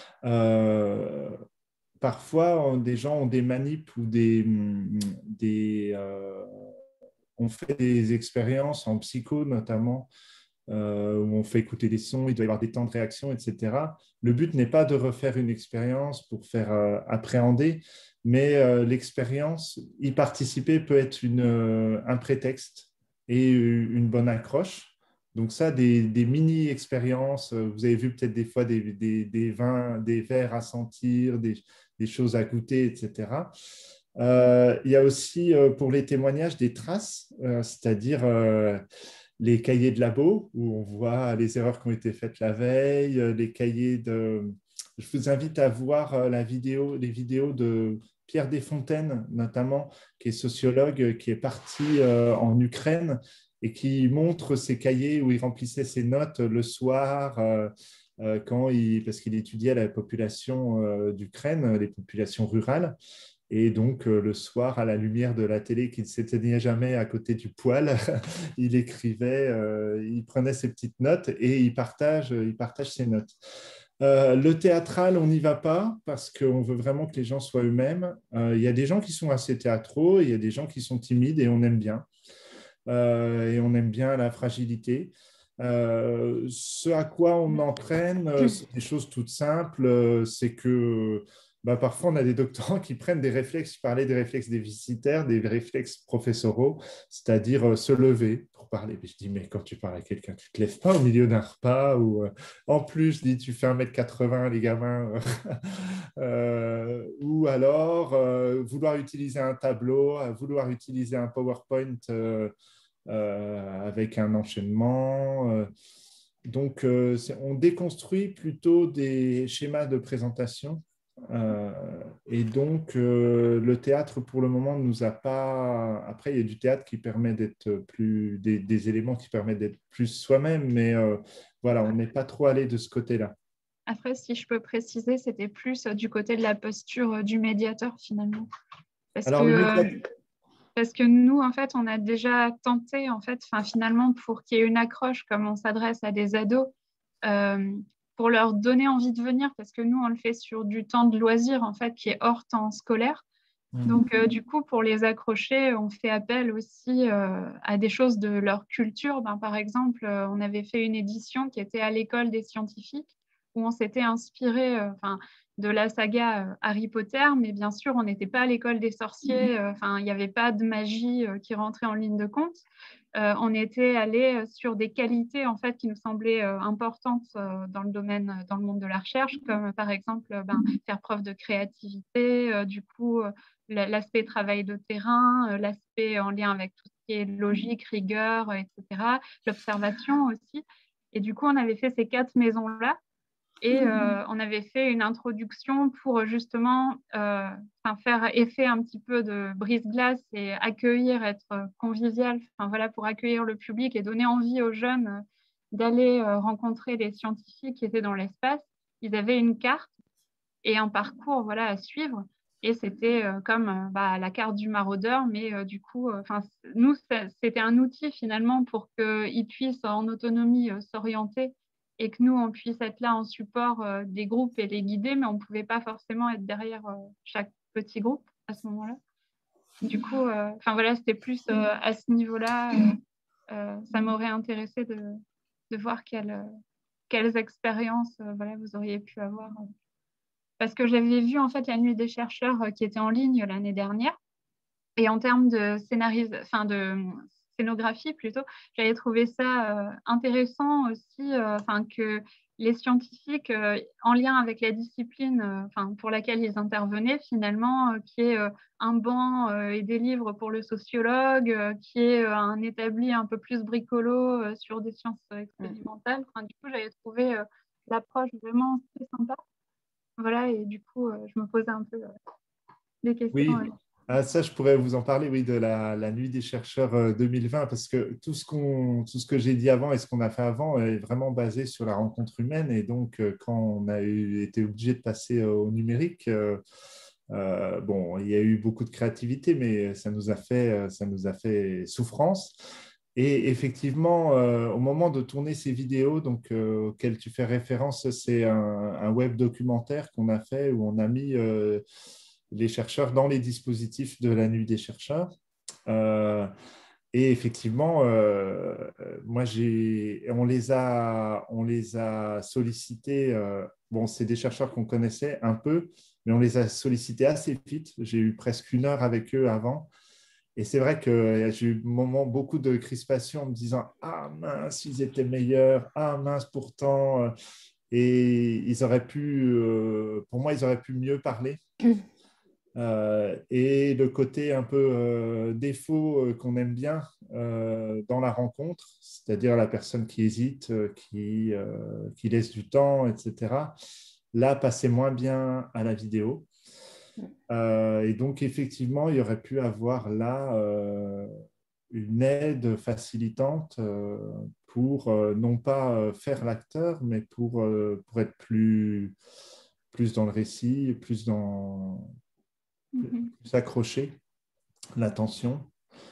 Euh, Parfois, des gens ont des manips ou des, des euh, on fait des expériences en psycho notamment euh, où on fait écouter des sons, il doit y avoir des temps de réaction, et cetera. Le but n'est pas de refaire une expérience pour faire euh, appréhender, mais euh, l'expérience, y participer peut être une, euh, un prétexte et une bonne accroche. Donc ça, des, des mini-expériences, vous avez vu peut-être des fois des, des, des vins, des verres à sentir, des, des choses à goûter, et cetera. Euh, il y a aussi euh, pour les témoignages des traces, euh, c'est-à-dire euh, les cahiers de labo où on voit les erreurs qui ont été faites la veille, euh, les cahiers de... Je vous invite à voir euh, la vidéo, les vidéos de Pierre Desfontaines, notamment, qui est sociologue, qui est parti euh, en Ukraine et qui montre ses cahiers où il remplissait ses notes le soir, euh, euh, quand il, parce qu'il étudiait la population euh, d'Ukraine, les populations rurales. Et donc, euh, le soir, à la lumière de la télé qui ne s'éteignait jamais à côté du poêle, il écrivait, euh, il prenait ses petites notes et il partage, il partage ses notes. Euh, le théâtral, on n'y va pas parce qu'on veut vraiment que les gens soient eux-mêmes. Euh, il y a des gens qui sont assez théâtraux, il y a des gens qui sont timides et on aime bien. Euh, et on aime bien la fragilité. Euh, ce à quoi on entraîne, euh, c'est des choses toutes simples. euh, C'est que bah, parfois, on a des doctorants qui prennent des réflexes, je parlais des réflexes déficitaires, des réflexes professoraux, c'est-à-dire euh, se lever pour parler. Mais je dis, mais quand tu parles à quelqu'un, tu ne te lèves pas au milieu d'un repas. Ou, euh, en plus, je dis, tu fais un mètre quatre-vingts, les gamins. euh, ou alors, euh, vouloir utiliser un tableau, euh, vouloir utiliser un PowerPoint euh, euh, avec un enchaînement. Euh, donc, euh, c'est- on déconstruit plutôt des schémas de présentation. Euh, et donc, euh, le théâtre, pour le moment, ne nous a pas... Après, il y a du théâtre qui permet d'être plus... Des, des éléments qui permettent d'être plus soi-même, mais euh, voilà, on n'est pas trop allé de ce côté-là. Après, si je peux préciser, c'était plus euh, du côté de la posture euh, du médiateur finalement. Parce Alors, que, le euh, médiateur... parce que nous, en fait, on a déjà tenté, en fait, enfin, finalement, pour qu'il y ait une accroche, comme on s'adresse à des ados, euh, pour leur donner envie de venir, parce que nous, on le fait sur du temps de loisir, en fait, qui est hors temps scolaire. Donc, euh, du coup, pour les accrocher, on fait appel aussi euh, à des choses de leur culture. Ben, par exemple, euh, on avait fait une édition qui était à l'école des scientifiques, où on s'était inspiré euh, enfin, de la saga euh, Harry Potter, mais bien sûr, on n'était pas à l'école des sorciers. euh, Enfin, il n'y avait pas de magie euh, qui rentrait en ligne de compte. Euh, on était allé sur des qualités en fait qui nous semblaient euh, importantes euh, dans le domaine, dans le monde de la recherche, comme euh, par exemple euh, ben, faire preuve de créativité, euh, du coup euh, l'aspect travail de terrain, euh, l'aspect en lien avec tout ce qui est logique, rigueur, euh, et cetera, l'observation aussi. Et du coup, on avait fait ces quatre maisons-là et euh, on avait fait une introduction pour justement euh, faire effet un petit peu de brise-glace et accueillir, être convivial, voilà, pour accueillir le public et donner envie aux jeunes d'aller euh, rencontrer les scientifiques qui étaient dans l'espace. Ils avaient une carte et un parcours voilà, à suivre. Et c'était euh, comme euh, bah, la carte du maraudeur, mais euh, du coup, euh, nous, c'était un outil finalement pour qu'ils puissent en autonomie euh, s'orienter et que nous, on puisse être là en support euh, des groupes et les guider, mais on ne pouvait pas forcément être derrière euh, chaque petit groupe à ce moment-là. Du coup, euh, voilà, c'était plus euh, à ce niveau-là, euh, euh, ça m'aurait intéressé de, de voir quelle, quelles expériences euh, voilà, vous auriez pu avoir. Euh, parce que j'avais vu en fait la nuit des chercheurs euh, qui était en ligne l'année dernière. Et en termes de scénarise... enfin, de scénographie plutôt, j'avais trouvé ça euh, intéressant aussi, euh, que les scientifiques, euh, en lien avec la discipline euh, pour laquelle ils intervenaient, finalement, euh, qui est euh, un banc euh, et des livres pour le sociologue, euh, qui est euh, un établi un peu plus bricolo euh, sur des sciences expérimentales. Enfin, du coup, j'avais trouvé euh, l'approche vraiment très sympa. Voilà, et du coup, euh, je me posais un peu euh, des questions. Oui, euh. ah, ça, je pourrais vous en parler, oui, de la, la nuit des chercheurs euh, deux mille vingt, parce que tout ce, qu'on, tout ce que j'ai dit avant et ce qu'on a fait avant est vraiment basé sur la rencontre humaine. Et donc, euh, quand on a eu, été obligé de passer euh, au numérique, euh, euh, bon, il y a eu beaucoup de créativité, mais ça nous a fait, euh, ça nous a fait souffrance. Et effectivement, euh, au moment de tourner ces vidéos donc, euh, auxquelles tu fais référence, c'est un, un web documentaire qu'on a fait où on a mis euh, les chercheurs dans les dispositifs de la nuit des chercheurs. Euh, et effectivement, euh, moi, j'ai, on les a, on les a sollicités. Euh, bon, c'est des chercheurs qu'on connaissait un peu, mais on les a sollicités assez vite. J'ai eu presque une heure avec eux avant. Et c'est vrai que j'ai eu un moment beaucoup de crispation en me disant « Ah mince, ils étaient meilleurs. Ah mince, pourtant. » Et ils auraient pu, euh, pour moi, ils auraient pu mieux parler. Euh, et le côté un peu euh, défaut euh, qu'on aime bien euh, dans la rencontre, c'est-à-dire la personne qui hésite, euh, qui, euh, qui laisse du temps, et cetera, là, passait moins bien à la vidéo. Euh, et donc, effectivement, il y aurait pu avoir là euh, une aide facilitante euh, pour euh, non pas euh, faire l'acteur, mais pour, euh, pour être plus, plus dans le récit, plus dans Mhm. plus accroché, l'attention.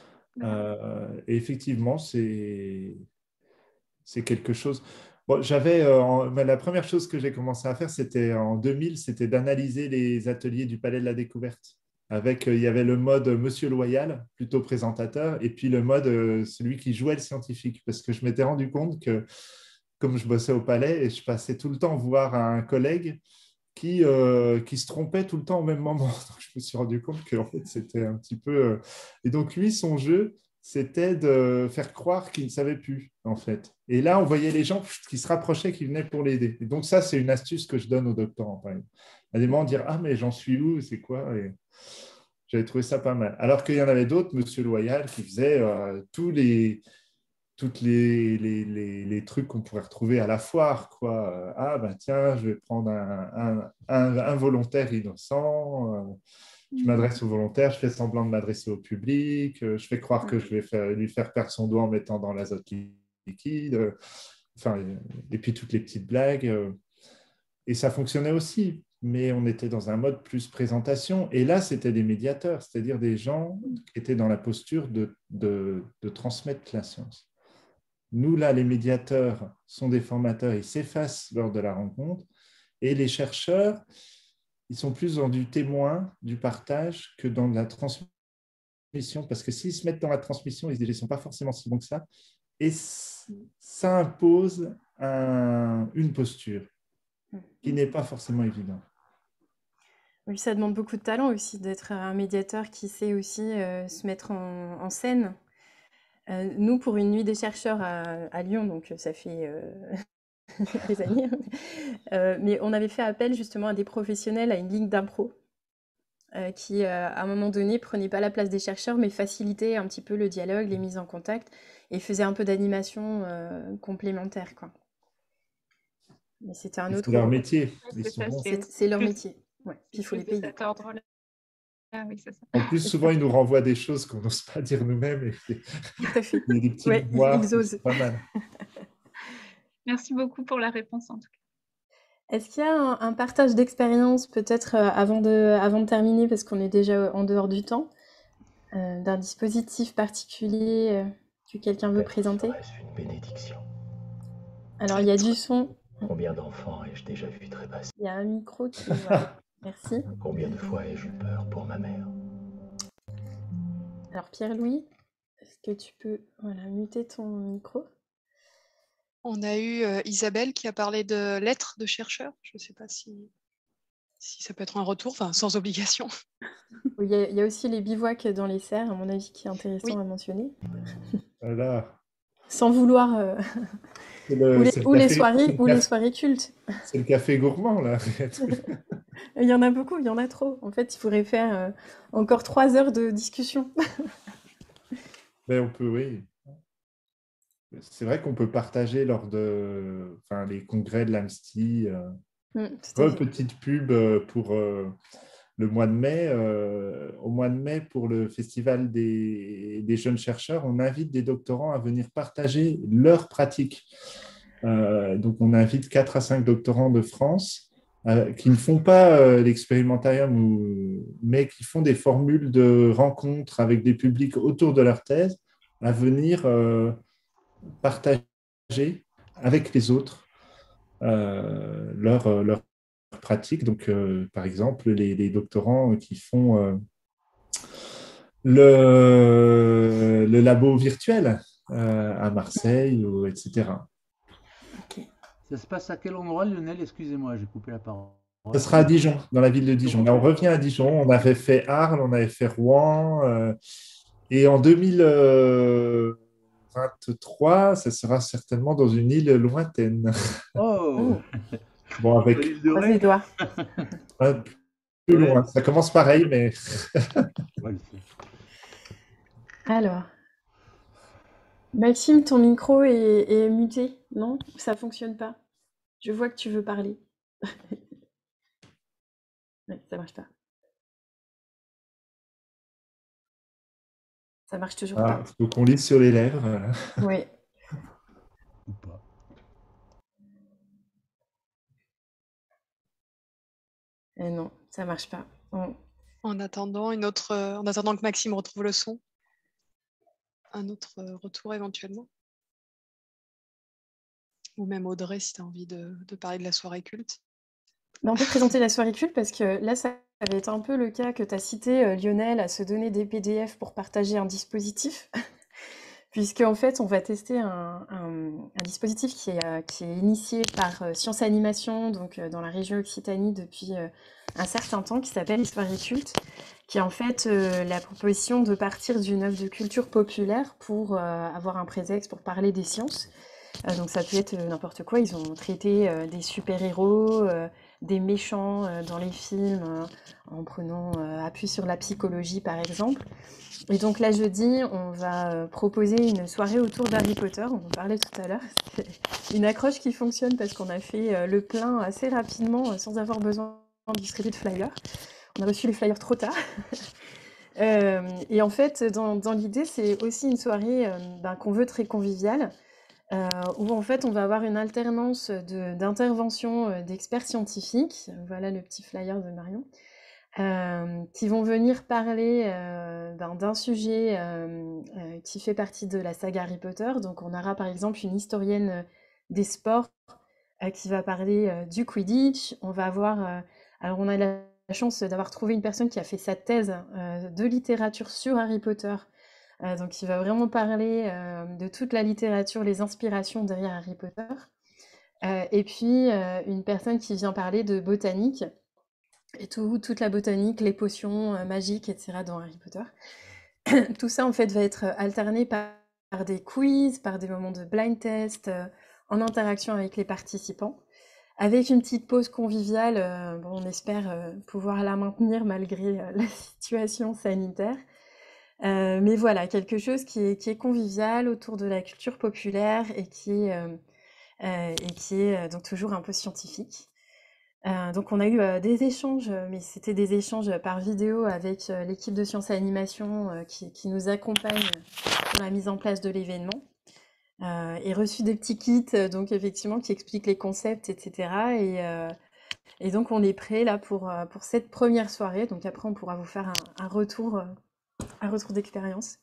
Euh, et effectivement, c'est c'est quelque chose. Bon, j'avais euh, en- mais la première chose que j'ai commencé à faire, c'était en deux mille, c'était d'analyser les ateliers du Palais de la Découverte. Avec, euh, il y avait le mode Monsieur Loyal, plutôt présentateur, et puis le mode euh, celui qui jouait le scientifique, parce que je m'étais rendu compte que, comme je bossais au Palais, et je passais tout le temps voir un collègue qui, euh, qui se trompait tout le temps au même moment. Donc, je me suis rendu compte que en fait, c'était un petit peu... euh, Et donc, lui, son jeu, c'était de faire croire qu'il ne savait plus, en fait. Et là, on voyait les gens qui se rapprochaient, qui venaient pour l'aider. Et donc, ça, c'est une astuce que je donne aux doctorants, par exemple. À des moments, dire « Ah, mais j'en suis où? C'est quoi ?» Et j'avais trouvé ça pas mal. Alors qu'il y en avait d'autres, Monsieur Loyal, qui faisait euh, tous les toutes les, les, les, les trucs qu'on pourrait retrouver à la foire, quoi. Ah, ben tiens, je vais prendre un, un, un, un volontaire innocent, euh, je m'adresse au volontaire, je fais semblant de m'adresser au public, euh, je fais croire que je vais faire, lui faire perdre son doigt en mettant dans l'azote liquide, euh, enfin, et puis toutes les petites blagues. Euh, et ça fonctionnait aussi, mais on était dans un mode plus présentation. Et là, c'était des médiateurs, c'est-à-dire des gens qui étaient dans la posture de, de, de transmettre la science. Nous, là, les médiateurs sont des formateurs, ils s'effacent lors de la rencontre. Et les chercheurs, ils sont plus dans du témoin, du partage, que dans de la transmission. Parce que s'ils se mettent dans la transmission, ils se disent qu'ils ne sont pas forcément si bons que ça. Et ça impose un, une posture qui n'est pas forcément évidente. Oui, ça demande beaucoup de talent aussi d'être un médiateur qui sait aussi euh, se mettre en, en scène. Euh, nous, pour une nuit des chercheurs à, à Lyon, donc ça fait euh, des années, euh, mais on avait fait appel justement à des professionnels, à une ligne d'impro, euh, qui, euh, à un moment donné, prenaient pas la place des chercheurs, mais facilitaient un petit peu le dialogue, les mises en contact, et faisaient un peu d'animation euh, complémentaire, quoi. Mais c'était un Et autre c'est leur rôle. métier. Ouais, Ils c'est sont ça, bons. C'est c'est c'est leur plus, métier. Ouais. Puis il faut plus les de payer. cet ordre-là. Ah oui, c'est ça. En plus, souvent, ils nous renvoient des choses qu'on n'ose pas dire nous-mêmes. Et des, Tout à fait. des petits Ouais, ils, mémoires, ils osent. c'est pas mal. Merci beaucoup pour la réponse en tout cas. Est-ce qu'il y a un, un partage d'expérience peut-être euh, avant de, avant de terminer, parce qu'on est déjà en dehors du temps, euh, d'un dispositif particulier euh, que quelqu'un veut présenter? Serait-ce une bénédiction? Alors, il y a du son. Combien d'enfants ai-je déjà vu trépasser? Il y a un micro qui... Voilà. Merci. Combien de fois ai-je eu peur pour ma mère? Alors, Pierre-Louis, est-ce que tu peux voilà, muter ton micro? On a eu euh, Isabelle qui a parlé de lettres de chercheurs. Je ne sais pas si, si ça peut être un retour, enfin sans obligation. Oui, il y, a, il y a aussi les bivouacs dans les serres, à mon avis, qui est intéressant Oui. à mentionner. Voilà. Sans vouloir... euh, C'est le, ou les, c'est le ou les café, soirées, c'est le ou les café- soirées cultes. c'est le café gourmand, là. Il y en a beaucoup, il y en a trop. En fait, il faudrait faire euh, encore trois heures de discussion. Mais on peut, oui. C'est vrai qu'on peut partager lors de enfin, les congrès de l'Amsty. Euh, Mm, tout à fait. petite pub euh, pour euh, le mois de mai. Euh, au mois de mai, pour le Festival des, des jeunes chercheurs, on invite des doctorants à venir partager leurs pratiques. Euh, donc, on invite quatre à cinq doctorants de France euh, qui ne font pas euh, l'expérimentarium, ou, mais qui font des formules de rencontres avec des publics autour de leur thèse, à venir euh, partager avec les autres euh, leur, leur pratique. Donc, euh, par exemple, les, les doctorants qui font euh, le, le le labo virtuel euh, à Marseille, ou, et cetera. Ça se passe à quel endroit, Lionel? Excusez-moi, j'ai coupé la parole. Ce sera à Dijon, dans la ville de Dijon. Là, on revient à Dijon. On avait fait Arles, on avait fait Rouen. euh, et en deux mille vingt-trois, ça sera certainement dans une île lointaine. Oh, Bon, avec l'île de Croise Ré. les doigts. un peu plus loin. Ça commence pareil, mais Ouais, c'est- Alors, Maxime, ton micro est, est muté, non? Ça fonctionne pas. Je vois que tu veux parler. Ouais, ça marche pas. Ça marche toujours ah, pas. faut qu'on lise sur les lèvres. Voilà. Oui. ou pas. Eh non, ça marche pas. On- En attendant, une autre, euh, en attendant que Maxime retrouve le son, un autre euh, retour éventuellement. Ou même Audrey, si tu as envie de, de parler de la soirée culte. Ben, on peut présenter la soirée culte parce que là, ça avait été un peu le cas que tu as cité, euh, Lionel, à se donner des P D F pour partager un dispositif. Puisque en fait, on va tester un, un- un dispositif qui est, euh, qui est initié par euh, Sciences et Animation, donc euh, dans la région Occitanie depuis euh, un certain temps, qui s'appelle les soirées cultes, qui est en fait euh, la proposition de partir d'une œuvre de culture populaire pour euh, avoir un prétexte pour parler des sciences. Euh, donc ça peut être euh, n'importe quoi. Ils ont traité euh, des super-héros, euh, des méchants euh, dans les films, euh, en prenant euh, appui sur la psychologie par exemple. Et donc là jeudi, on va euh, proposer une soirée autour d'Harry Potter. On en parlait tout à l'heure. C'est une accroche qui fonctionne parce qu'on a fait euh, le plein assez rapidement euh, sans avoir besoin de distribuer de flyers. On a reçu les flyers trop tard. Euh, et en fait, dans, dans l'idée, c'est aussi une soirée euh, ben, qu'on veut très conviviale, euh, où en fait on va avoir une alternance de- d'interventions euh, d'experts scientifiques, voilà le petit flyer de Marion, euh, qui vont venir parler euh, ben, d'un sujet euh, euh, qui fait partie de la saga Harry Potter. Donc on aura par exemple une historienne euh, des sports euh, qui va parler euh, du Quidditch. On va avoir, euh, alors on a la chance d'avoir trouvé une personne qui a fait sa thèse euh, de littérature sur Harry Potter. Euh, donc il va vraiment parler euh, de toute la littérature, les inspirations derrière Harry Potter. Euh, et puis euh, une personne qui vient parler de botanique et tout, toute la botanique, les potions euh, magiques, et cetera dans Harry Potter. Tout ça en fait va être alterné par, par des quiz, par des moments de blind test, euh, en interaction avec les participants, avec une petite pause conviviale. Euh, bon, on espère euh, pouvoir la maintenir malgré euh, la situation sanitaire. Euh, mais voilà, quelque chose qui est, qui est convivial autour de la culture populaire et qui, est, euh, euh, et qui est euh, donc toujours un peu scientifique. Euh, donc on a eu euh, des échanges, euh, mais c'était des échanges par vidéo avec euh, l'équipe de Sciences et Animation euh, qui, qui nous accompagne dans la mise en place de l'événement. Euh, et reçu des petits kits, euh, donc effectivement, qui expliquent les concepts, et cetera. Et, euh, et donc on est prêt là pour, euh, pour cette première soirée. Donc après on pourra vous faire un, un retour, euh, un retour d'expérience.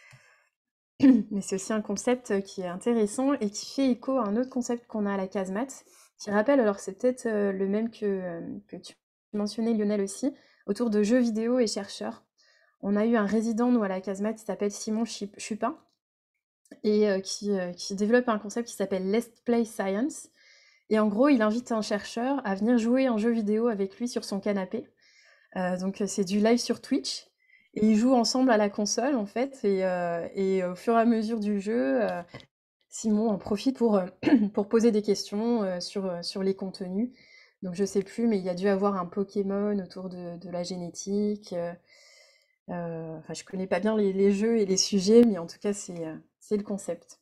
Mais c'est aussi un concept qui est intéressant et qui fait écho à un autre concept qu'on a à la casemate, qui rappelle, alors c'est peut-être euh, le même que, euh, que tu mentionnais Lionel aussi, autour de jeux vidéo et chercheurs. On a eu un résident, nous, à la casemate, qui s'appelle Simon Chup- Chupin, et euh, qui, euh, qui développe un concept qui s'appelle Let's Play Science. Et en gros, il invite un chercheur à venir jouer un jeu vidéo avec lui sur son canapé. Euh, donc euh, c'est du live sur Twitch. Et ils jouent ensemble à la console, en fait. Et, euh, et au fur et à mesure du jeu, euh, Simon en profite pour, euh, pour poser des questions euh, sur, euh, sur les contenus. Donc je sais plus, mais il y a dû avoir un Pokémon autour de, de la génétique. euh, euh, enfin, je connais pas bien les, les jeux et les sujets, mais en tout cas, c'est euh, c'est le concept.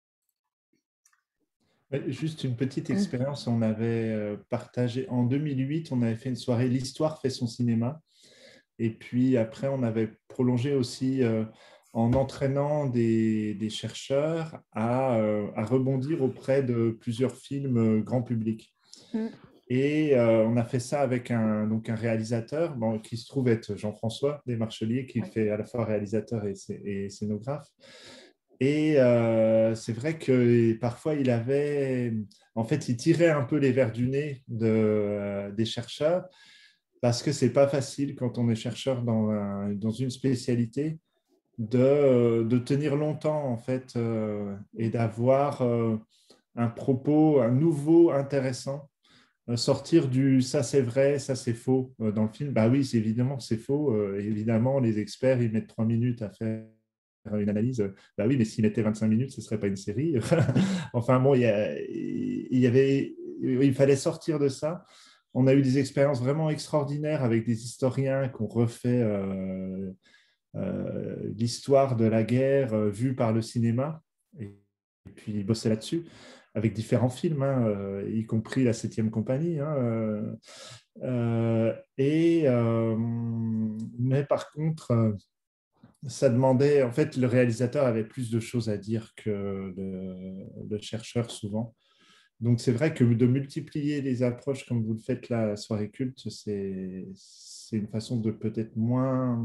Ouais, juste une petite Mm. expérience, on avait euh, partagé en deux mille huit, on avait fait une soirée L'Histoire fait son cinéma. Et puis après, on avait prolongé aussi euh, en entraînant des, des chercheurs à, euh, à rebondir auprès de plusieurs films euh, grand public. Mm. Et euh, on a fait ça avec un, donc un réalisateur bon, qui se trouve être Jean-François Desmarcheliers, qui Ouais. fait à la fois réalisateur et, scé- et scénographe. Et euh, c'est vrai que parfois, il avait, en fait, il tirait un peu les verres du nez de, euh, des chercheurs parce que c'est pas facile quand on est chercheur dans, un- dans une spécialité de, de tenir longtemps, en fait, euh, et d'avoir euh, un propos, un nouveau intéressant. Euh, sortir du ça c'est vrai, ça c'est faux euh, dans le film. Bah oui, c'est évidemment que c'est faux. Euh, évidemment, les experts, ils mettent trois minutes à faire une analyse. Bah oui, mais s'ils mettaient vingt-cinq minutes, ce ne serait pas une série. Enfin bon, il y, a, il y avait, il fallait sortir de ça. On a eu des expériences vraiment extraordinaires avec des historiens qui ont refait euh, euh, l'histoire de la guerre euh, vue par le cinéma. Et, et puis, ils bossaient là-dessus avec différents films, hein, euh, y compris La Septième Compagnie. Hein, euh, euh, et, euh, mais par contre, euh, ça demandait, en fait, le réalisateur avait plus de choses à dire que le, le chercheur souvent. Donc, c'est vrai que de multiplier les approches comme vous le faites là à la soirée culte, c'est une façon de peut-être moins,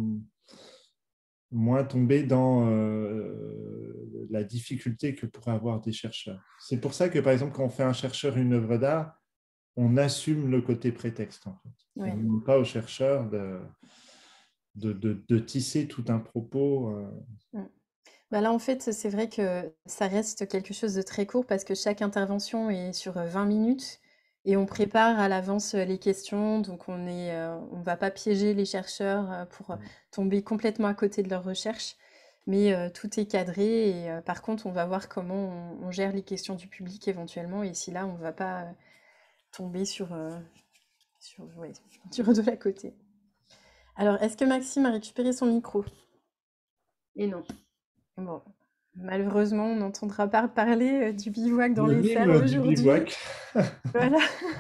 moins tomber dans euh, la difficulté que pourraient avoir des chercheurs. C'est pour ça que, par exemple, quand on fait un chercheur une œuvre d'art, on assume le côté prétexte, en fait. Ouais. On ne demande pas au chercheur de, de, de, de tisser tout un propos. Euh, Mm. Bah là, en fait, c'est vrai que ça reste quelque chose de très court parce que chaque intervention est sur euh, vingt minutes et on prépare à l'avance euh, les questions. Donc, on est, euh, on va pas piéger les chercheurs euh, pour euh, tomber complètement à côté de leur recherche, mais euh, tout est cadré. Et euh, par contre, on va voir comment on, on gère les questions du public éventuellement et si là, on va pas euh, tomber sur, euh, sur, ouais, sur de la côté. Alors, est-ce que Maxime a récupéré son micro? Et non. Bon, malheureusement, on n'entendra pas parler euh, du bivouac dans le les salles mime du aujourd'hui. bivouac. Voilà.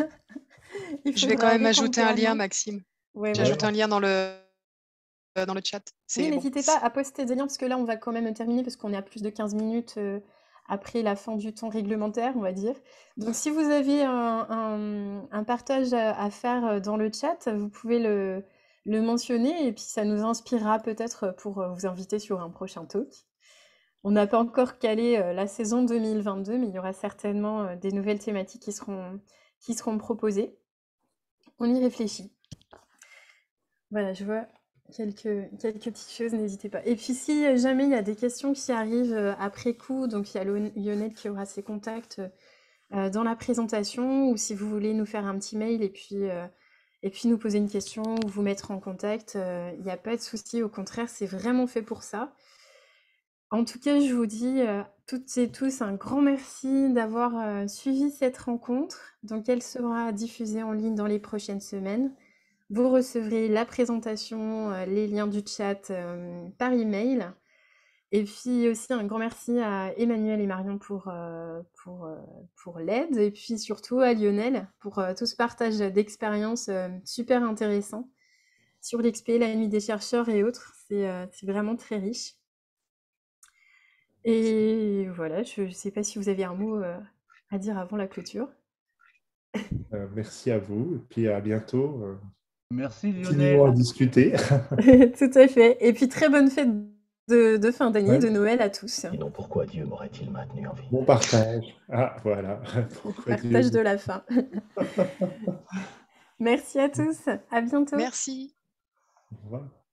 Il Je vais quand faudra même ajouter un lien, retemporairement. Maxime. Ouais, J'ajoute voilà. un lien dans le, euh, dans le chat. Oui, C'est bon. n'hésitez pas à poster des liens parce que là, on va quand même terminer parce qu'on est à plus de quinze minutes euh, après la fin du temps réglementaire, on va dire. Donc, si vous avez un, un- un partage à, à faire euh, dans le chat, vous pouvez le, le mentionner et puis ça nous inspirera peut-être pour euh, vous inviter sur un prochain talk. On n'a pas encore calé euh, la saison deux mille vingt-deux, mais il y aura certainement euh, des nouvelles thématiques qui seront, qui seront proposées. On y réfléchit. Voilà, je vois quelques, quelques petites choses, n'hésitez pas. Et puis si euh, jamais il y a des questions qui arrivent euh, après coup, donc il y a Lon- Lionel qui aura ses contacts euh, dans la présentation, ou si vous voulez nous faire un petit mail et puis, euh, et puis nous poser une question ou vous mettre en contact, euh, il n'y a pas de souci, au contraire, c'est vraiment fait pour ça. En tout cas, je vous dis euh, toutes et tous un grand merci d'avoir euh, suivi cette rencontre. Donc, elle sera diffusée en ligne dans les prochaines semaines. Vous recevrez la présentation, euh, les liens du chat euh, par email. Et puis aussi un grand merci à Emmanuel et Marion pour, euh, pour, euh, pour l'aide. Et puis surtout à Lionel pour euh, tout ce partage d'expériences euh, super intéressant sur l'expé, la nuit des chercheurs et autres. C'est euh, c'est vraiment très riche. Et voilà, je ne sais pas si vous avez un mot euh, à dire avant la clôture. Euh, merci à vous, et puis à bientôt. Euh, Merci continuons à Lionel. discuter. Tout à fait. Et puis très bonne fête de, de fin d'année, Ouais. de Noël à tous. Sinon, pourquoi Dieu m'aurait-il maintenu en vie? Bon partage. Ah, voilà. Pourquoi Dieu- Partage de la fin. Merci à tous. À bientôt. Merci. Au revoir.